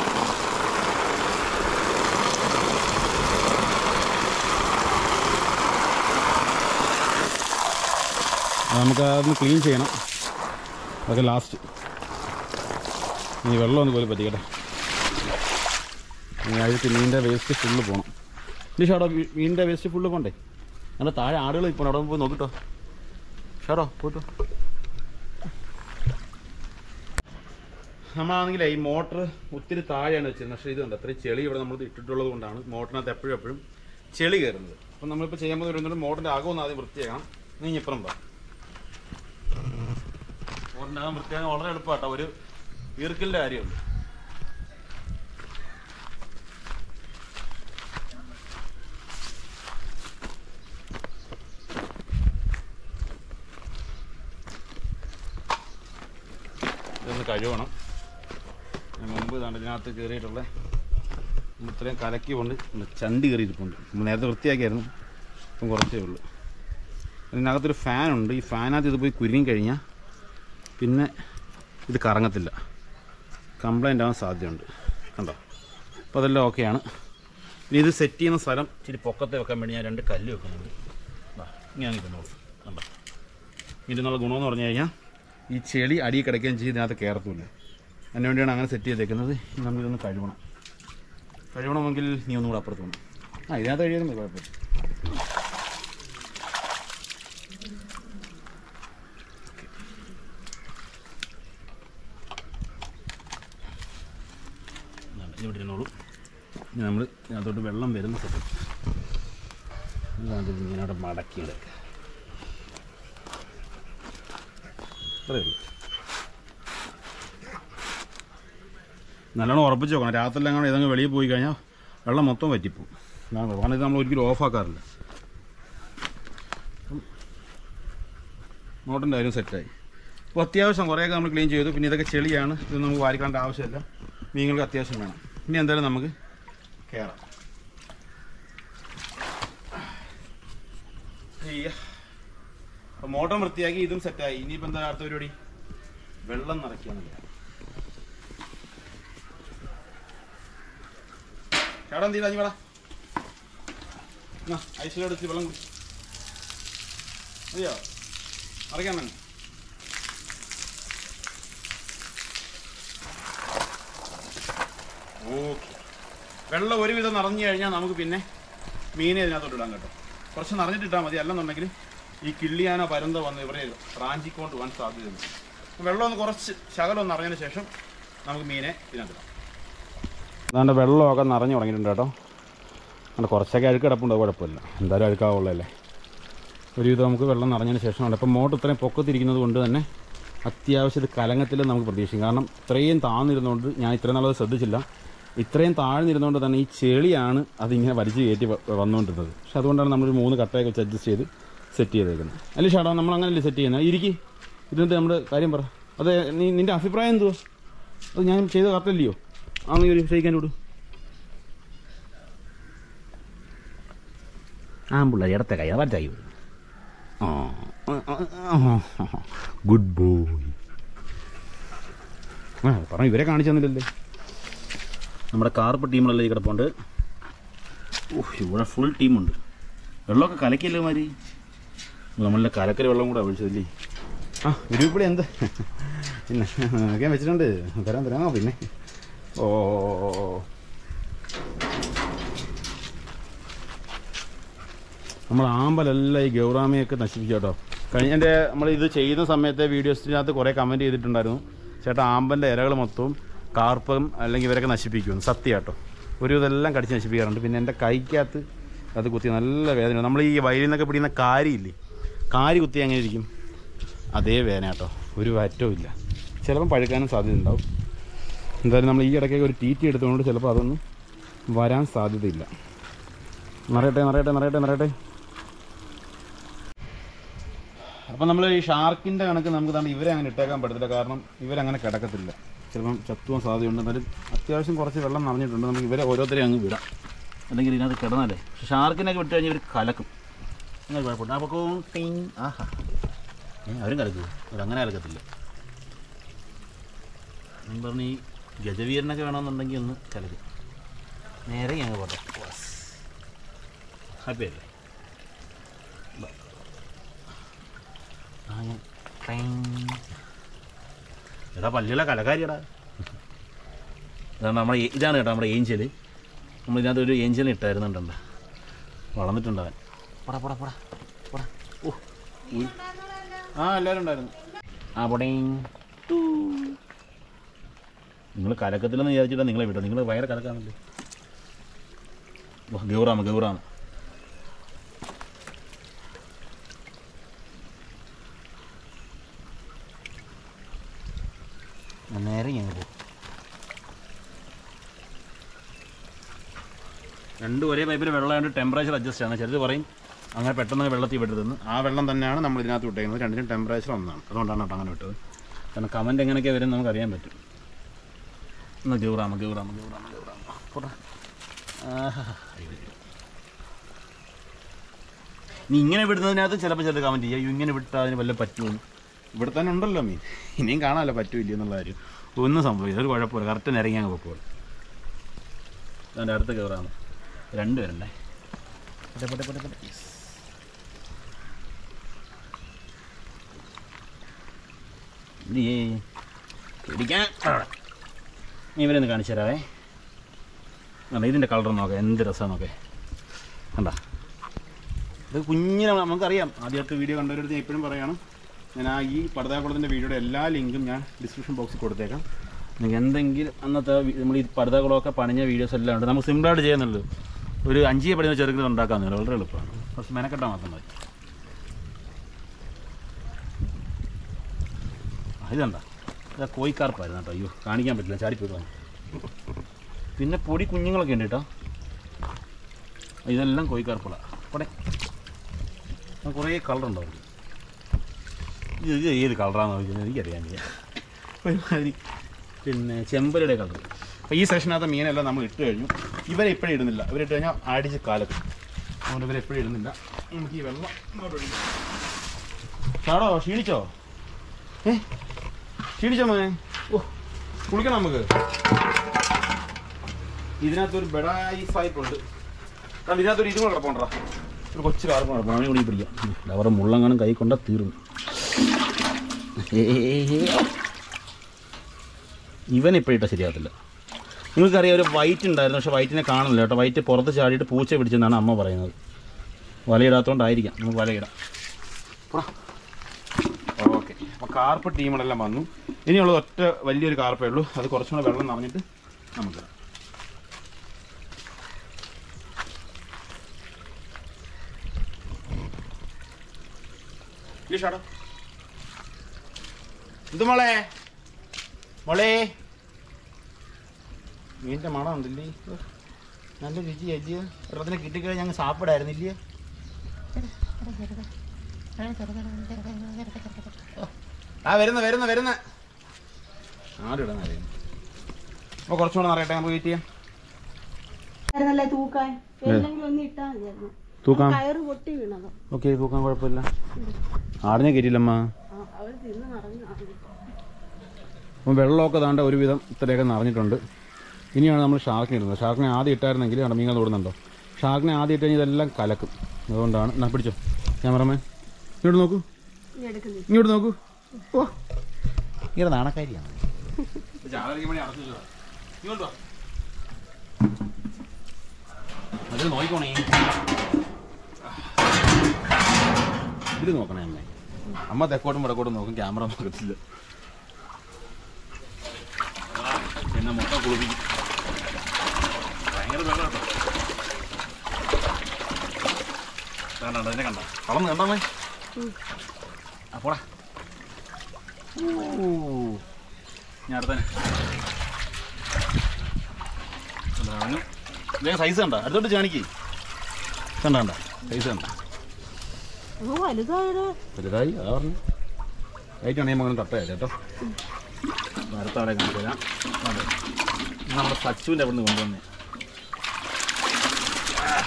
നമുക്ക് അതൊന്ന് ക്ലീൻ ചെയ്യണം. അതൊക്കെ ലാസ്റ്റ്. ഈ വെള്ളം ഒന്ന് പോലും പറ്റിക്കട്ടെ. ഈ അഴുക്ക് മീനിൻ്റെ വേസ്റ്റ് ഫുള്ള് പോകണം. ഇനി ഷാടോ മീനിൻ്റെ വേസ്റ്റ് ഫുള്ള് പോകണ്ടേ? അങ്ങനെ താഴെ ആടുകൾ ഇപ്പോൾ അവിടെ പോയി നോക്കിട്ടോ. ഷാടോ പോയിട്ടോ. നമ്മളാണെങ്കിലേ ഈ മോട്ടർ ഒത്തിരി താഴെയാണ് വെച്ചിരുന്നത്. പക്ഷേ ഇതുണ്ട് അത്രയും ചെളി ഇവിടെ നമ്മൾ ഇട്ടിട്ടുള്ളത് കൊണ്ടാണ് മോട്ടറിനകത്ത് എപ്പോഴും എപ്പോഴും ചെളി കയറുന്നത്. അപ്പം നമ്മളിപ്പോൾ ചെയ്യാൻ പോകുന്ന വരുന്നത് മോട്ടറിൻ്റെ അകമൊന്നും ആദ്യം വൃത്തിയാക്കണം. നീ ഇപ്പുറം പറ. മോട്ടറിൻ്റെ അകം വൃത്തിയാക്കാൻ വളരെ എളുപ്പമാട്ടോ. ഒരു ഈർക്കലിൻ്റെ കാര്യമുണ്ട്. ഇതൊന്ന് കഴുകണം. മുമ്പ് ഇതാണ് ഇതിനകത്ത് കയറിയിട്ടുള്ള ഇത്രയും കലക്കി കൊണ്ട് ചണ്ടി കയറിയിരിപ്പുണ്ട്. നമ്മൾ നേരത്തെ വൃത്തിയാക്കിയായിരുന്നു, ഇപ്പം കുറച്ചേ ഉള്ളൂ. ഇതിനകത്തൊരു ഫാനുണ്ട്. ഈ ഫാനകത്ത് ഇത് പോയി കുരുങ്ങി കഴിഞ്ഞാൽ പിന്നെ ഇത് കറങ്ങത്തില്ല, കംപ്ലൈൻ്റ് ആവാൻ സാധ്യതയുണ്ട്. കണ്ടോ? അപ്പോൾ അതെല്ലാം ഓക്കെയാണ്. ഇനി ഇത് സെറ്റ് ചെയ്യുന്ന സ്ഥലം ഇച്ചിരി പൊക്കത്തെ വെക്കാൻ വേണ്ടി ഞാൻ രണ്ട് കല്ല് വെക്കുന്നുണ്ട്. ഇങ്ങനെ നിൽക്കുന്നു. കണ്ടോ? ഇതിനുള്ള ഗുണമെന്ന് പറഞ്ഞു കഴിഞ്ഞാൽ ഈ ചെളി അടി കിടക്കുകയും ചെയ്ത് ഇതിനകത്ത് കയറത്തുമില്ല. അതിന് വേണ്ടിയാണ് അങ്ങനെ സെറ്റ് ചെയ്തേക്കുന്നത്. നമ്മളിതൊന്ന് കഴുകണം. കഴുകണമെങ്കിൽ നീ ഒന്നും കൂടെ അപ്പുറത്ത് വേണം. ആ ഇതിനകത്ത് കഴിയാലും മതി, കുഴപ്പമില്ല. ഇവിടെ ഇരുന്നോളൂ. ഇനി നമ്മൾ ഇതിനകത്തോട്ട് വെള്ളം വരുന്ന സ്ഥലം ഇതാണ്. ഇങ്ങനെ അവിടെ മടക്കിയെടുക്കുക. അത്രയേ ഉള്ളൂ. നല്ലോണം ഉറപ്പിച്ച് നോക്കണം. രാത്രിയിൽ അങ്ങനെ ഏതെങ്കിലും വെളിയിൽ പോയി കഴിഞ്ഞാൽ വെള്ളം മൊത്തം വറ്റിപ്പോവും. കാരണം ഇത് നമ്മൾ ഒരിക്കലും ഓഫാക്കാറില്ല. മോട്ടറിൻ്റെ കാര്യം സെറ്റായി. അപ്പോൾ അത്യാവശ്യം കുറേയൊക്കെ നമ്മൾ ക്ലീൻ ചെയ്തു. പിന്നെ ഇതൊക്കെ ചെളിയാണ്, ഇത് നമുക്ക് വാരിക്കേണ്ട ആവശ്യമില്ല. മീനുകൾക്ക് അത്യാവശ്യം വേണം. ഇനി എന്തായാലും നമുക്ക് കയറാം. അപ്പോൾ മോട്ടർ വൃത്തിയാക്കി, ഇതും സെറ്റായി. ഇനിയിപ്പോൾ എന്താ അടുത്ത പരിപാടി? വെള്ളം നിറയ്ക്കാന്നില്ല. ചേട്ടാ എന്ത് ചെയ്താ? നീ വേടാ ഐസിലെടുത്ത് വെള്ളം കുടി. അതെയോ? അറിയാൻ തന്നെ. ഓക്കെ. വെള്ളം ഒരുവിധം നിറഞ്ഞു കഴിഞ്ഞാൽ നമുക്ക് പിന്നെ മീനെ ഇതിനകത്തോട്ട് ഇടാൻ കേട്ടോ. കുറച്ച് നിറഞ്ഞിട്ടിട്ടാൽ മതി. അല്ലെന്നുണ്ടെങ്കിൽ ഈ കിള്ളിയാനോ പരന്തോ വന്ന് ഇവരെ റാഞ്ചിക്കൊണ്ട് പോകാൻ സാധ്യതയുണ്ട്. വെള്ളം ഒന്ന് കുറച്ച് ശകലം ഒന്ന് നിറഞ്ഞതിന് ശേഷം നമുക്ക് മീനെ ഇതിനകത്തിടാം. അതാണ്ട് വെള്ളമൊക്കെ നിറഞ്ഞു തുടങ്ങിയിട്ടുണ്ട് കേട്ടോ. അങ്ങനെ കുറച്ചൊക്കെ അഴുക്ക് കിടപ്പുണ്ട്, കുഴപ്പമില്ല. എന്തായാലും അഴുക്കാവുള്ളതല്ലേ. ഒരുവിധം നമുക്ക് വെള്ളം നിറഞ്ഞതിന് ശേഷമാണ്. ഇപ്പം മോട്ടർ ഇത്രയും പൊക്കത്തിരിക്കുന്നത് കൊണ്ട് തന്നെ അത്യാവശ്യം ഇത് കലങ്ങത്തിൽ നമുക്ക് പ്രതീക്ഷിക്കും. കാരണം ഇത്രയും താഴ്ന്നിരുന്നുകൊണ്ട് ഞാൻ ഇത്രയും നാളത് ശ്രദ്ധിച്ചില്ല. ഇത്രയും താഴ്ന്നിരുന്നുകൊണ്ട് തന്നെ ഈ ചെളിയാണ് അതിങ്ങനെ വലിച്ചു കയറ്റി വന്നുകൊണ്ടിരുന്നത്. പക്ഷെ അതുകൊണ്ടാണ് നമ്മളൊരു മൂന്ന് കട്ടയൊക്കെ വെച്ച് അഡ്ജസ്റ്റ് ചെയ്ത് സെറ്റ് ചെയ്തേക്കുന്നത്. അല്ലേ ഷാടോ? നമ്മൾ അങ്ങനെയല്ലേ സെറ്റ് ചെയ്യുന്നത്? ഇരിക്കി ഇതിനകത്ത് നമ്മുടെ കാര്യം പറ. അത് നീ നിൻ്റെ അഭിപ്രായം എന്തുവാ? അത് ഞാൻ ചെയ്ത കറക്റ്റല്ലയോ? അങ്ങനെ ഒരു ക്ഷയിക്കാൻ വിടും. ആ പിള്ളേർ ഇടത്തെ കൈ വലത്തെ കൈ. ആ ഗുഡ് ബോയ്. ആ പറഞ്ഞു, ഇവരെ കാണിച്ചു തന്നില്ലല്ലേ. നമ്മുടെ കാർപ്പ് ടീമുകളല്ലേ ഈ കിടപ്പുണ്ട്. ഓഹ് ഇവിടെ ഫുൾ ടീമുണ്ട്. വെള്ളമൊക്കെ കലക്കിയല്ലേ മാതിരി. നമ്മളുടെ കലക്കൽ വെള്ളം കൂടെ ഒഴിച്ചതല്ലേ. ആ ഉരുപ്പിടി എന്ത് പിന്നെ ഒക്കെ വെച്ചിട്ടുണ്ട്. തരാൻ തരാമോ പിന്നെ? ഓ നമ്മൾ ആമ്പലെല്ലാം ഈ ഗൗറാമയൊക്കെ നശിപ്പിച്ചു കേട്ടോ. കഴിഞ്ഞ എൻ്റെ നമ്മൾ ഇത് ചെയ്യുന്ന സമയത്തെ വീഡിയോസിനകത്ത് കുറേ കമൻറ്റ് ചെയ്തിട്ടുണ്ടായിരുന്നു, ചേട്ടാ ആമ്പൻ്റെ ഇരകൾ മൊത്തവും കാർപ്പം അല്ലെങ്കിൽ ഇവരൊക്കെ നശിപ്പിക്കുമെന്ന്. സത്യം കേട്ടോ. ഒരു ഇതെല്ലാം കടിച്ച് നശിപ്പിക്കാറുണ്ട്. പിന്നെ എൻ്റെ കൈക്കകത്ത് അത് കുത്തി നല്ല വേദന. നമ്മൾ ഈ വയലിൽ നിന്നൊക്കെ പിടിക്കുന്ന കാരിയില്ലേ, കാരി കുത്തി അങ്ങനെ ഇരിക്കും, അതേ വേദന കേട്ടോ. ഒരു വറ്റവും ഇല്ല. ചിലപ്പം പഴുക്കാനും സാധ്യത ഉണ്ടാവും. എന്തായാലും നമ്മൾ ഈ ഇടയ്ക്കൊക്കെ ഒരു ടീറ്റി എടുത്തുകൊണ്ട് ചിലപ്പോൾ അതൊന്നും വരാൻ സാധ്യതയില്ല. നിറയട്ടെ നിറയട്ടെ നിറയട്ടെ നിറയട്ടെ. അപ്പം നമ്മൾ ഈ ഷാർക്കിൻ്റെ കണക്ക് നമുക്ക് തന്നെ ഇവരെ അങ്ങനെ ഇട്ടേക്കാൻ പറ്റത്തില്ല. കാരണം ഇവരങ്ങനെ കിടക്കത്തില്ല, ചിലപ്പം ചത്തുവാൻ സാധ്യതയുണ്ട്. എന്നാലും അത്യാവശ്യം കുറച്ച് വെള്ളം നിറഞ്ഞിട്ടുണ്ട്. നമുക്ക് ഇവരെ ഓരോരുത്തരെയും അങ്ങ് വിടാം, അല്ലെങ്കിൽ ഇതിനകത്ത് കിടന്നാലേ. പക്ഷേ ഷാർക്കിനൊക്കെ വിട്ട് കഴിഞ്ഞാൽ ഇവർ കലക്കും. അങ്ങനെ കുഴപ്പമില്ല. അപ്പോൾ ടീം ആഹാ ഏ അവരും കലക്കുമോ? അവരങ്ങനെ കലക്കത്തില്ല. ഞാൻ പറഞ്ഞ് ഈ ഗജവീരനൊക്കെ വേണമെന്നുണ്ടെങ്കിൽ ഒന്ന് കലക്കും. നേരെ ഞങ്ങൾ പോട്ടെ. ഹാപ്പി അല്ലേ? ആ ഞാൻ എടാ പള്ളിയുള്ള കലക്കാരിയടാ. അതാണ് നമ്മുടെ ഇതാണ് കേട്ടോ നമ്മുടെ ഏഞ്ചൽ. നമ്മളിതിനകത്ത് ഒരു ഏഞ്ചലിന് ഇട്ടായിരുന്നുണ്ടോ, വളർന്നിട്ടുണ്ടാവാൻ. പോടാ പോടാ പോടാ പോടാ. ഓ ആ എല്ലാവരും ഉണ്ടായിരുന്നു. ആ പൊടേ നിങ്ങൾ കലക്കത്തില്ലെന്ന് വിചാരിച്ചിട്ടാണ് നിങ്ങളെ വിട്ടോ. നിങ്ങൾ ഭയങ്കര കലക്കാണല്ലോ. ഗൗറാമ ഗൗറാമ നേരെ ഞങ്ങൾ പോകും. രണ്ടും ഒരേ പൈപ്പിൽ വെള്ളമായിട്ട് ടെമ്പറേച്ചർ അഡ്ജസ്റ്റ് ആണ്. ചിലത് പറയും അങ്ങനെ പെട്ടെന്ന് വെള്ളത്തിൽ വിടരുതെന്ന്. ആ വെള്ളം തന്നെയാണ് നമ്മൾ ഇതിനകത്ത് വിട്ടേക്കുന്നത്. രണ്ടിനും ടെമ്പറേച്ചർ ഒന്നാണ്. അതുകൊണ്ടാണ് കേട്ടോ അങ്ങനെ വിട്ടത്. കാരണം കമൻറ്റ് എങ്ങനെയൊക്കെ വരും നമുക്കറിയാൻ പറ്റും. എന്നാൽ ഗൗറാമ ഗൗറാമ ഗൗറാമ ഗൗറാമ പോട്ടെ. നീ ഇങ്ങനെ വിടുന്നതിനകത്ത് ചിലപ്പോൾ ചിലത് കമൻറ്റ് ചെയ്യുക, ഇങ്ങനെ വിട്ടാൽ അതിന് വല്ല പറ്റുമെന്ന്. ഇവിടെ തന്നെ ഉണ്ടല്ലോ മീൻ, ഇനിയും കാണാമല്ലോ പറ്റൂല്ല എന്നുള്ള കാര്യം. ഒന്നും സംഭവിക്കില്ല, ഒരു കുഴപ്പമില്ല. കറക്റ്റ് നിരങ്ങി അങ്ങ് പൊക്കോളൂ. അതിൻ്റെ അടുത്ത് കയറാണ് രണ്ട് പേരുണ്ടേ. പട്ടെ പട്ടെ പട്ടെ പട്ടെ. പിടിക്കാൻ ഇവരൊന്ന് കാണിച്ചു തരാവേ. കണ്ട ഇതിൻ്റെ കളർ നോക്കാം, എന്ത് രസമാണ് നോക്കേ. കണ്ട ഇത് കുഞ്ഞിനെ നമുക്കറിയാം. ആദ്യമായിട്ട് വീഡിയോ കണ്ടവരടുത്ത് ഞാൻ ഇപ്പോഴും പറയുകയാണ്, ഞാൻ ആ ഈ പടുതാക്കുളത്തിൻ്റെ വീഡിയോയുടെ എല്ലാ ലിങ്കും ഞാൻ ഡിസ്ക്രിപ്ഷൻ ബോക്സിൽ കൊടുത്തേക്കാം. നിങ്ങൾക്ക് എന്തെങ്കിലും അന്നത്തെ നമ്മൾ ഈ പടുതാക്കുളമൊക്കെ പണിഞ്ഞ വീഡിയോസ് എല്ലാം ഉണ്ട്. നമുക്ക് സിമ്പിളായിട്ട് ചെയ്യുന്നുള്ളൂ. ഒരു അഞ്ചിയെ പണിയുന്ന ചെറുക്കിൽ ഉണ്ടാക്കാമെന്നില്ല, വളരെ എളുപ്പമാണ്. കുറച്ച് മെനക്കെട്ടാൽ മാത്രം മതി. ഇതെന്താ ഇതാ കോഴിക്കാർപ്പായിരുന്നു കേട്ടോ. അയ്യോ കാണിക്കാൻ പറ്റില്ല, ചാടിപ്പോയി. പിന്നെ പൊടി കുഞ്ഞുങ്ങളൊക്കെ ഉണ്ട് കേട്ടോ. ഇതെല്ലാം കോഴിക്കാർപ്പുകളാണ്. അവിടെ കുറേ കളറുണ്ടാവും. ഇത് ഇത് ഏത് കളറാണെന്ന് ചോദിക്കുന്നത് എനിക്കറിയാൻ വയ്യ. ഒരുമാതിരി പിന്നെ ചെമ്പരയുടെ കളർ. അപ്പോൾ ഈ സെഷനകത്ത് മീനെല്ലാം നമ്മൾ ഇട്ട് കഴിഞ്ഞു. ഇവരെ ഇപ്പോഴും ഇടുന്നില്ല. ഇവരിട്ട് കഴിഞ്ഞാൽ അടിച്ച് കാലത്ത്. അതുകൊണ്ട് ഇവരെ എപ്പോഴും ഇടുന്നില്ല. നമുക്ക് ഈ വെള്ളം ചാടോ ക്ഷീണിച്ചോ? ഏ ക്ഷീണിച്ചോ മോനെ? ഓ കുളിക്കണം നമുക്ക്. ഇതിനകത്തൊരു ബെഡായി പൈപ്പുണ്ട്. കാരണം ഇതിനകത്തൊരു ഇതും കിടപ്പുണ്ടാ, ഒരു കൊച്ചു കാർപ്പ് കിടപ്പം. അവനെ കൂടി പിടിക്കാം. അവരുടെ മുള്ളങ്ങാനും കൈ കൊണ്ടാൽ തീർന്നു. ഇവനിപ്പോഴിട്ടാൽ ശരിയാകത്തില്ല. നിങ്ങൾക്കറിയാം ഒരു വൈറ്റ് ഉണ്ടായിരുന്നു, പക്ഷേ വൈറ്റിനെ കാണുന്നില്ല കേട്ടോ. വൈറ്റ് പുറത്ത് ചാടിയിട്ട് പൂച്ച പിടിച്ചെന്നാണ് അമ്മ പറയുന്നത്. വലയിടാത്തതുകൊണ്ടായിരിക്കാം. നമുക്ക് വലയിടാം. ഓക്കെ, അപ്പോൾ കാർപ്പ് ടീമുകളെല്ലാം വന്നു. ഇനിയുള്ളത് ഒറ്റ വലിയൊരു കാർപ്പേ ഉള്ളൂ. അത് കുറച്ചും കൂടെ വെള്ളം നിറഞ്ഞിട്ട് നമുക്ക് ഷാടോ. ഇത് മോളെ മോളെ മീൻ്റെ മണം ഉണ്ടല്ലേ, നല്ല രുചി അല്ലേ. ഒരെണ്ണത്തിനെ കിട്ടിക്കഴിഞ്ഞാൽ ഞങ്ങൾ സാപ്പിടായിരുന്നില്ലേ. ആ വരുന്ന വരുന്ന വരുന്ന ആരിടാൻ അറിയുന്നു. അപ്പോൾ കുറച്ചുകൂടെ നിറയട്ടെ, നമുക്ക് വെയിറ്റ് ചെയ്യാം. തൂക്കാം ഓക്കെ, തൂക്കാൻ കുഴപ്പമില്ല. ആടിനെ കയറ്റില്ലമ്മ. അപ്പം വെള്ളമൊക്കെ താണ്ട ഒരുവിധം ഇത്രയൊക്കെ നിറഞ്ഞിട്ടുണ്ട്. ഇനിയാണ് നമ്മൾ ഷാർക്കിനെ ഇടുന്നത്. ഷാർക്കിനെ ആദ്യം ഇട്ടായിരുന്നെങ്കിൽ അവിടെ മീൻ തോടുന്നുണ്ടോ. ഷാർക്കിനെ ആദ്യം ഇട്ട് കഴിഞ്ഞാൽ ഇതെല്ലാം കലക്കും. അതുകൊണ്ടാണ്. എന്നാ പിടിച്ചോ ക്യാമറമാൻ, ഇങ്ങോട്ട് നോക്കൂ, ഇങ്ങോട്ട് നോക്കൂ. ഓ ഇങ്ങനെ നാണക്കാരിയാണ്. അതിൽ നോക്കിക്കോണേ, ഇതിൽ നോക്കണേ അമ്മേ. അമ്മ തെക്കോട്ടും വടക്കോട്ടും നോക്കും, ക്യാമറ നോക്കത്തില്ല. പിന്നെ മൊത്തം കുളിപ്പിക്കും. ഭയങ്കര വെള്ളം കേട്ടോ. കണ്ടോ അതിനെ കണ്ട കളന്ന് കണ്ടമ്മേ. അപ്പോടാ ഞാൻ അടുത്തന്നെ വേഗം സൈസ് കണ്ട അടുത്തോട്ട് കാണിക്കേ. കണ്ട കണ്ട സൈസ് കണ്ട വലുതായി. അതാ പറഞ്ഞു ലൈറ്റാണെങ്കിൽ മകനും തട്ടയല്ല കേട്ടോ. അടുത്ത അവിടെ കാണിച്ചു തരാം. നമ്മുടെ സച്ചുവിൻ്റെ അവിടെ നിന്ന് കൊണ്ടുവന്നേ.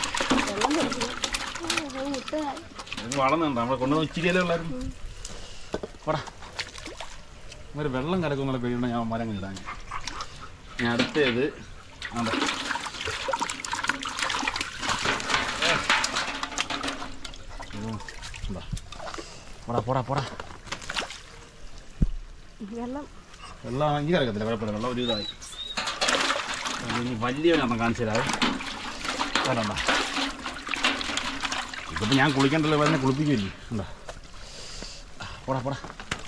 വളർന്നുണ്ടോ നമ്മളെ കൊണ്ടുവന്ന് ഇച്ചിരിയല്ലേ ഉള്ളായിരുന്നു. പോടാ ഒരു വെള്ളം കലക്കുന്നുള്ള പേരുണ്ട് ഞാൻ മരം ഇടാൻ. ഞാൻ അടുത്തത് അതെ പോടാ പോടാ പോടാ വെള്ളം വെള്ളം എനിക്ക് കലക്കത്തില്ല, കുഴപ്പമില്ല. വെള്ളം ഒരു ഇതായി ഇനി വലിയ കാരണം കാണിച്ചു തരാതെ വേണ്ട. ഇതിപ്പോൾ ഞാൻ കുളിക്കണ്ടല്ലോ, എന്നെ കുളിപ്പിക്കില്ലേ. എന്താ പോടാ പോടാ.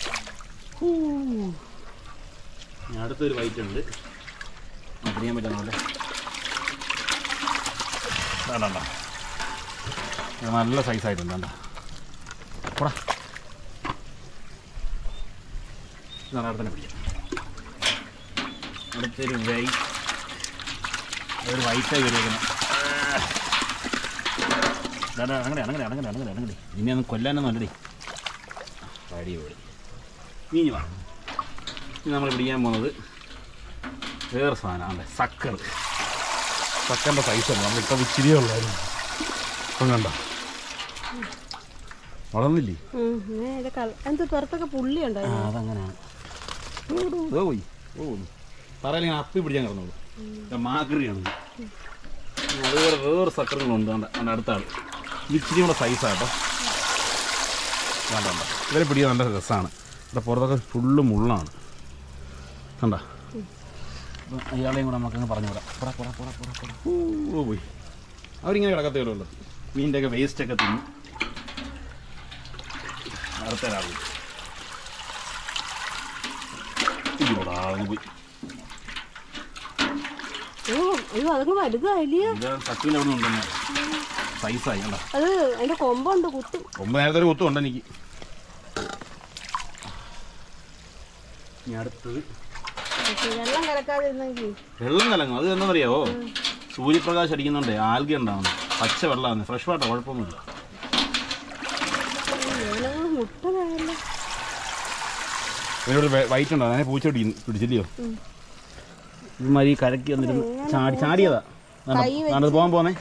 ഞാൻ അടുത്തൊരു വൈറ്റ് ഉണ്ട്, അറിയാൻ പറ്റുന്നുണ്ട്. വേണ്ട നല്ല സൈസായിട്ടുണ്ട്. വേണ്ട പോടാ. ഇതാണ് അവിടെ തന്നെ പിടിക്കാം. അടുത്തൊരു വൈറ്റ്, ഒരു വൈറ്റായി വരുന്നത്. അങ്ങനെ അങ്ങനെ അങ്ങനെ അങ്ങനെ അങ്ങനെ ഇനി ഒന്നും കൊല്ലാനൊന്നും അല്ലടി. അടിപൊളി മീഞ്ഞു വാ. ഇനി നമ്മൾ പിടിക്കാൻ പോകുന്നത് വേറെ സാധനമാണ്, സക്കർ. സക്കറിൻ്റെ സൈസാണ്. നമ്മളിപ്പോൾ ഇച്ചിരിയേ ഉള്ളായിരുന്നു. ഇപ്പം കണ്ട വളർന്നില്ലേ? എന്ത് പുറത്തൊക്കെ പുള്ളി ഉണ്ടായിരുന്നു. അതങ്ങനെയാണ്. ഓ പോയി ഓ പറയലെങ്കിൽ അപ്പി പിടിക്കാൻ കിടന്നോളൂ. മാക്രിയാണ്. അതുപോലെ വേറെ സക്കറുകളുണ്ട്. അതിൻ്റെ അടുത്ത ആൾ ഇച്ചിരി കൂടെ സൈസാട്ടോ. വേണ്ട വേണ്ട ഇവരെ പിടിക്കാൻ നല്ല രസമാണ്. ഇവിടെ പുറത്തൊക്കെ ഫുള്ള് മുള്ളാണ്. കണ്ട അയാളെയും കൂടെ നമുക്കങ്ങ് പറഞ്ഞു വിടാം. പുറ പുറ പുറ പുറ പുറ ഓ പോയി. അവരിങ്ങനെ കിടക്കത്തേ ഉള്ളൂ. മീനിൻ്റെയൊക്കെ വേസ്റ്റൊക്കെ തിന്നു. അടുത്ത ഒരാൾ പോയി. സച്ചിൻ്റെ അവിടെ നിന്നുണ്ടെന്നെ സൈസായി. കണ്ട അത് അതിന്റെ കൊമ്പുണ്ട്, കുത്തും. കൊമ്പ് നേരത്തെ ഒരു കുത്തും ഉണ്ട് എനിക്ക്. ഇനി അടുത്തത് വെള്ളം കലക്കാതിരുന്നെങ്കിൽ. വെള്ളം കലങ്ങും. അത് എന്താണെന്നറിയാവോ, സൂര്യപ്രകാശം അടിക്കുന്നുണ്ട്, ആൽഗ ഉണ്ടാവുന്നു. പച്ച വെള്ളമാണ്, ഫ്രഷ് വാട്ടർ, കുഴപ്പമൊന്നുമില്ല. ഇതിനോട് വൈറ്റ് ഉണ്ടോ? അതിനെ പൂച്ച പിടി പിടിച്ചില്ലയോ? ഇമാതിരി കരക്കി വന്നിട്ട് ചാടി ചാടിയതാ. പോകാൻ പോന്നേ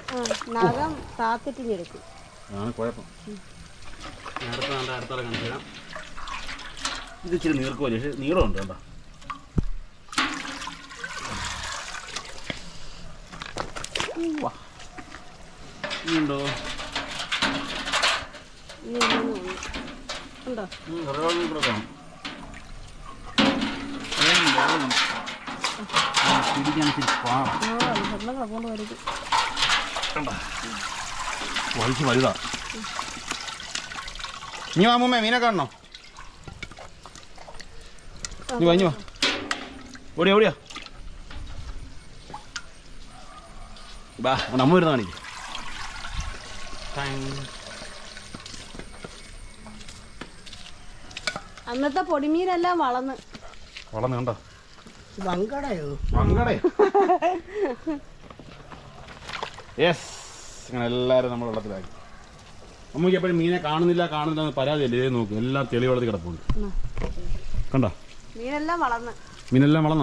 ആണ് കുഴപ്പം. അടുത്ത നല്ല അടുത്തോടെ കാണിച്ചു തരാം. ഇത് ഇച്ചിരി നീർക്കുമല്ലേ, പക്ഷേ നീളമുണ്ട്. കേട്ടോ ഉണ്ടോ? കൂടെ കാണും. വൈസ് വലുതാ. ഇനി വാ മുമ്മേ, മീനെ കാണണോ? നീ വാ, ഇനി വാ. ഓടിയാ ഓടിയാ ബാ. നമ്മ വരുന്ന കാണിക്ക്. അന്നത്തെ പൊടിമീനെല്ലാം വളർന്ന് വളർന്ന് കണ്ടോ? വങ്കടയോ വങ്കടയോ? യെസ്. അങ്ങനെ എല്ലാവരും നമ്മൾ വെള്ളത്തിലാക്കി. നമുക്ക് എപ്പോഴും മീനെ കാണുന്നില്ല കാണുന്നില്ല എന്ന് പരാതിയല്ലേ. ഇതേ നോക്കും, എല്ലാം തെളി വെള്ളത്തിൽ കിടപ്പുണ്ട്. കണ്ടോ? മീനെല്ലാം വളർന്ന്. മീനെല്ലാം വളർന്നോ?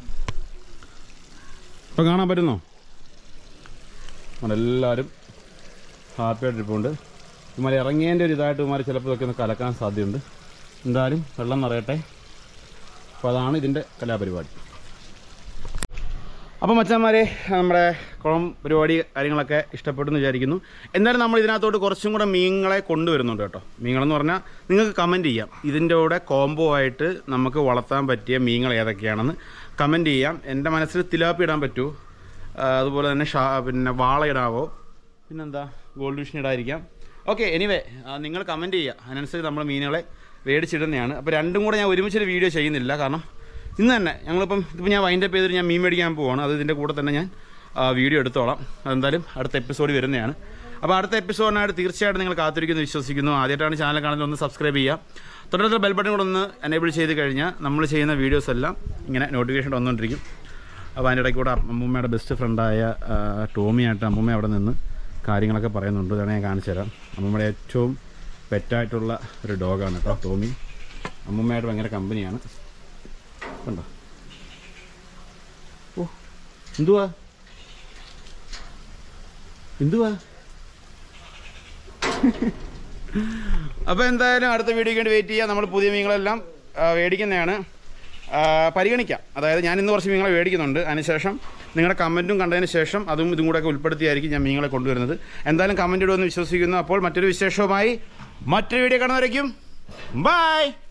ഇപ്പം കാണാൻ പറ്റുന്നോ? എല്ലാവരും ഹാപ്പിയായിട്ടിരിപ്പുണ്ട്. ഇമാരി ഇറങ്ങിയതിൻ്റെ ഒരു ഇതായിട്ട് ഇമാരി ചിലപ്പോൾ ഇതൊക്കെ ഒന്ന് കലക്കാൻ സാധ്യതയുണ്ട്. എന്തായാലും വെള്ളം നിറയട്ടെ. അപ്പോൾ അതാണ് ഇതിൻ്റെ കലാപരിപാടി. അപ്പോൾ മച്ചാന്മാരെ, നമ്മുടെ കുളം പരിപാടി കാര്യങ്ങളൊക്കെ ഇഷ്ടപ്പെട്ടെന്ന് വിചാരിക്കുന്നു. എന്തായാലും നമ്മൾ ഇതിനകത്തോട്ട് കുറച്ചും കൂടെ മീനുകളെ കൊണ്ടുവരുന്നുണ്ട് കേട്ടോ. മീനുകളെന്ന് പറഞ്ഞാൽ നിങ്ങൾക്ക് കമൻറ്റ് ചെയ്യാം, ഇതിൻ്റെ കൂടെ കോംബോ ആയിട്ട് നമുക്ക് വളർത്താൻ പറ്റിയ മീനുകൾ ഏതൊക്കെയാണെന്ന് കമൻറ്റ് ചെയ്യാം. എൻ്റെ മനസ്സിൽ തിലാപ്പി ഇടാൻ പറ്റൂ, അതുപോലെ തന്നെ ഷാ പിന്നെ വാള ഇടാവോ, പിന്നെന്താ ഗോൾഡ് ഫിഷിന് ഇടാതിരിക്കാം. ഓക്കെ, എനിവേ നിങ്ങൾ കമൻറ്റ് ചെയ്യുക, അതിനനുസരിച്ച് നമ്മൾ മീനുകളെ മേടിച്ചിടുന്നതാണ്. അപ്പോൾ രണ്ടും കൂടെ ഞാൻ ഒരുമിച്ചൊരു വീഡിയോ ചെയ്യുന്നില്ല, കാരണം ഇന്ന് തന്നെ ഞങ്ങളിപ്പം ഇപ്പോൾ ഞാൻ വൈൻഡപ്പ് ചെയ്തിട്ട് ഞാൻ മീൻ മേടിക്കാൻ പോവാണ്. അത് ഇതിൻ്റെ കൂടെ തന്നെ ഞാൻ വീഡിയോ എടുത്തോളാം. അതെന്തായാലും അടുത്ത എപ്പിസോഡ് വരുന്നതാണ്. അപ്പോൾ അടുത്ത എപ്പിസോഡിനായിട്ട് തീർച്ചയായിട്ടും നിങ്ങൾ കാത്തിരിക്കുന്നു വിശ്വസിക്കുന്നു. ആദ്യമായിട്ടാണ് ചാനൽ കാണുന്നത്, ഒന്ന് സബ്സ്ക്രൈബ് ചെയ്യുക. തൊട്ടടുത്ത ബെൽ ബട്ടൺ കൂടെ ഒന്ന് എനേബിൾ ചെയ്ത് കഴിഞ്ഞാൽ നമ്മൾ ചെയ്യുന്ന വീഡിയോസ് എല്ലാം ഇങ്ങനെ നോട്ടിഫിക്കേഷൻ വന്നുകൊണ്ടിരിക്കും. അപ്പോൾ അതിൻ്റെ ഇടയ്ക്ക് കൂടെ അമ്മൂമ്മയുടെ ബെസ്റ്റ് ഫ്രണ്ടായ ടോമിയായിട്ട് അമ്മൂമ്മ അവിടെ നിന്ന് കാര്യങ്ങളൊക്കെ പറയുന്നുണ്ട്. അതാണ് ഞാൻ കാണിച്ചു തരാം. അമ്മൂമ്മയുടെ ഏറ്റവും പെറ്റായിട്ടുള്ള ഒരു ഡോഗാണ് കേട്ടോ ടോമി. അമ്മൂമ്മയായിട്ട് ഭയങ്കര കമ്പനിയാണ്. കണ്ടോ? ഓ എന്തുവാ എന്തുവാ അപ്പോൾ എന്തായാലും അടുത്ത വീഡിയോയ്ക്ക് വേണ്ടി വെയിറ്റ് ചെയ്യാം. നമ്മൾ പുതിയ മീനുകളെല്ലാം മേടിക്കുന്നതാണ്, പരിഗണിക്കാം. അതായത് ഞാൻ ഇന്ന് കുറച്ച് മീനുകളെ മേടിക്കുന്നുണ്ട്. അതിനുശേഷം നിങ്ങളുടെ കമൻറ്റും കണ്ടതിന് ശേഷം അതും ഇതും കൂടെയൊക്കെ ഉൾപ്പെടുത്തിയായിരിക്കും ഞാൻ മീനുകളെ കൊണ്ടുവരുന്നത്. എന്തായാലും കമൻറ്റ് ഇടുമെന്ന് വിശ്വസിക്കുന്നു. അപ്പോൾ മറ്റൊരു വിശേഷവുമായി മറ്റൊരു വീഡിയോ കാണുന്നവരേക്കും ബൈ.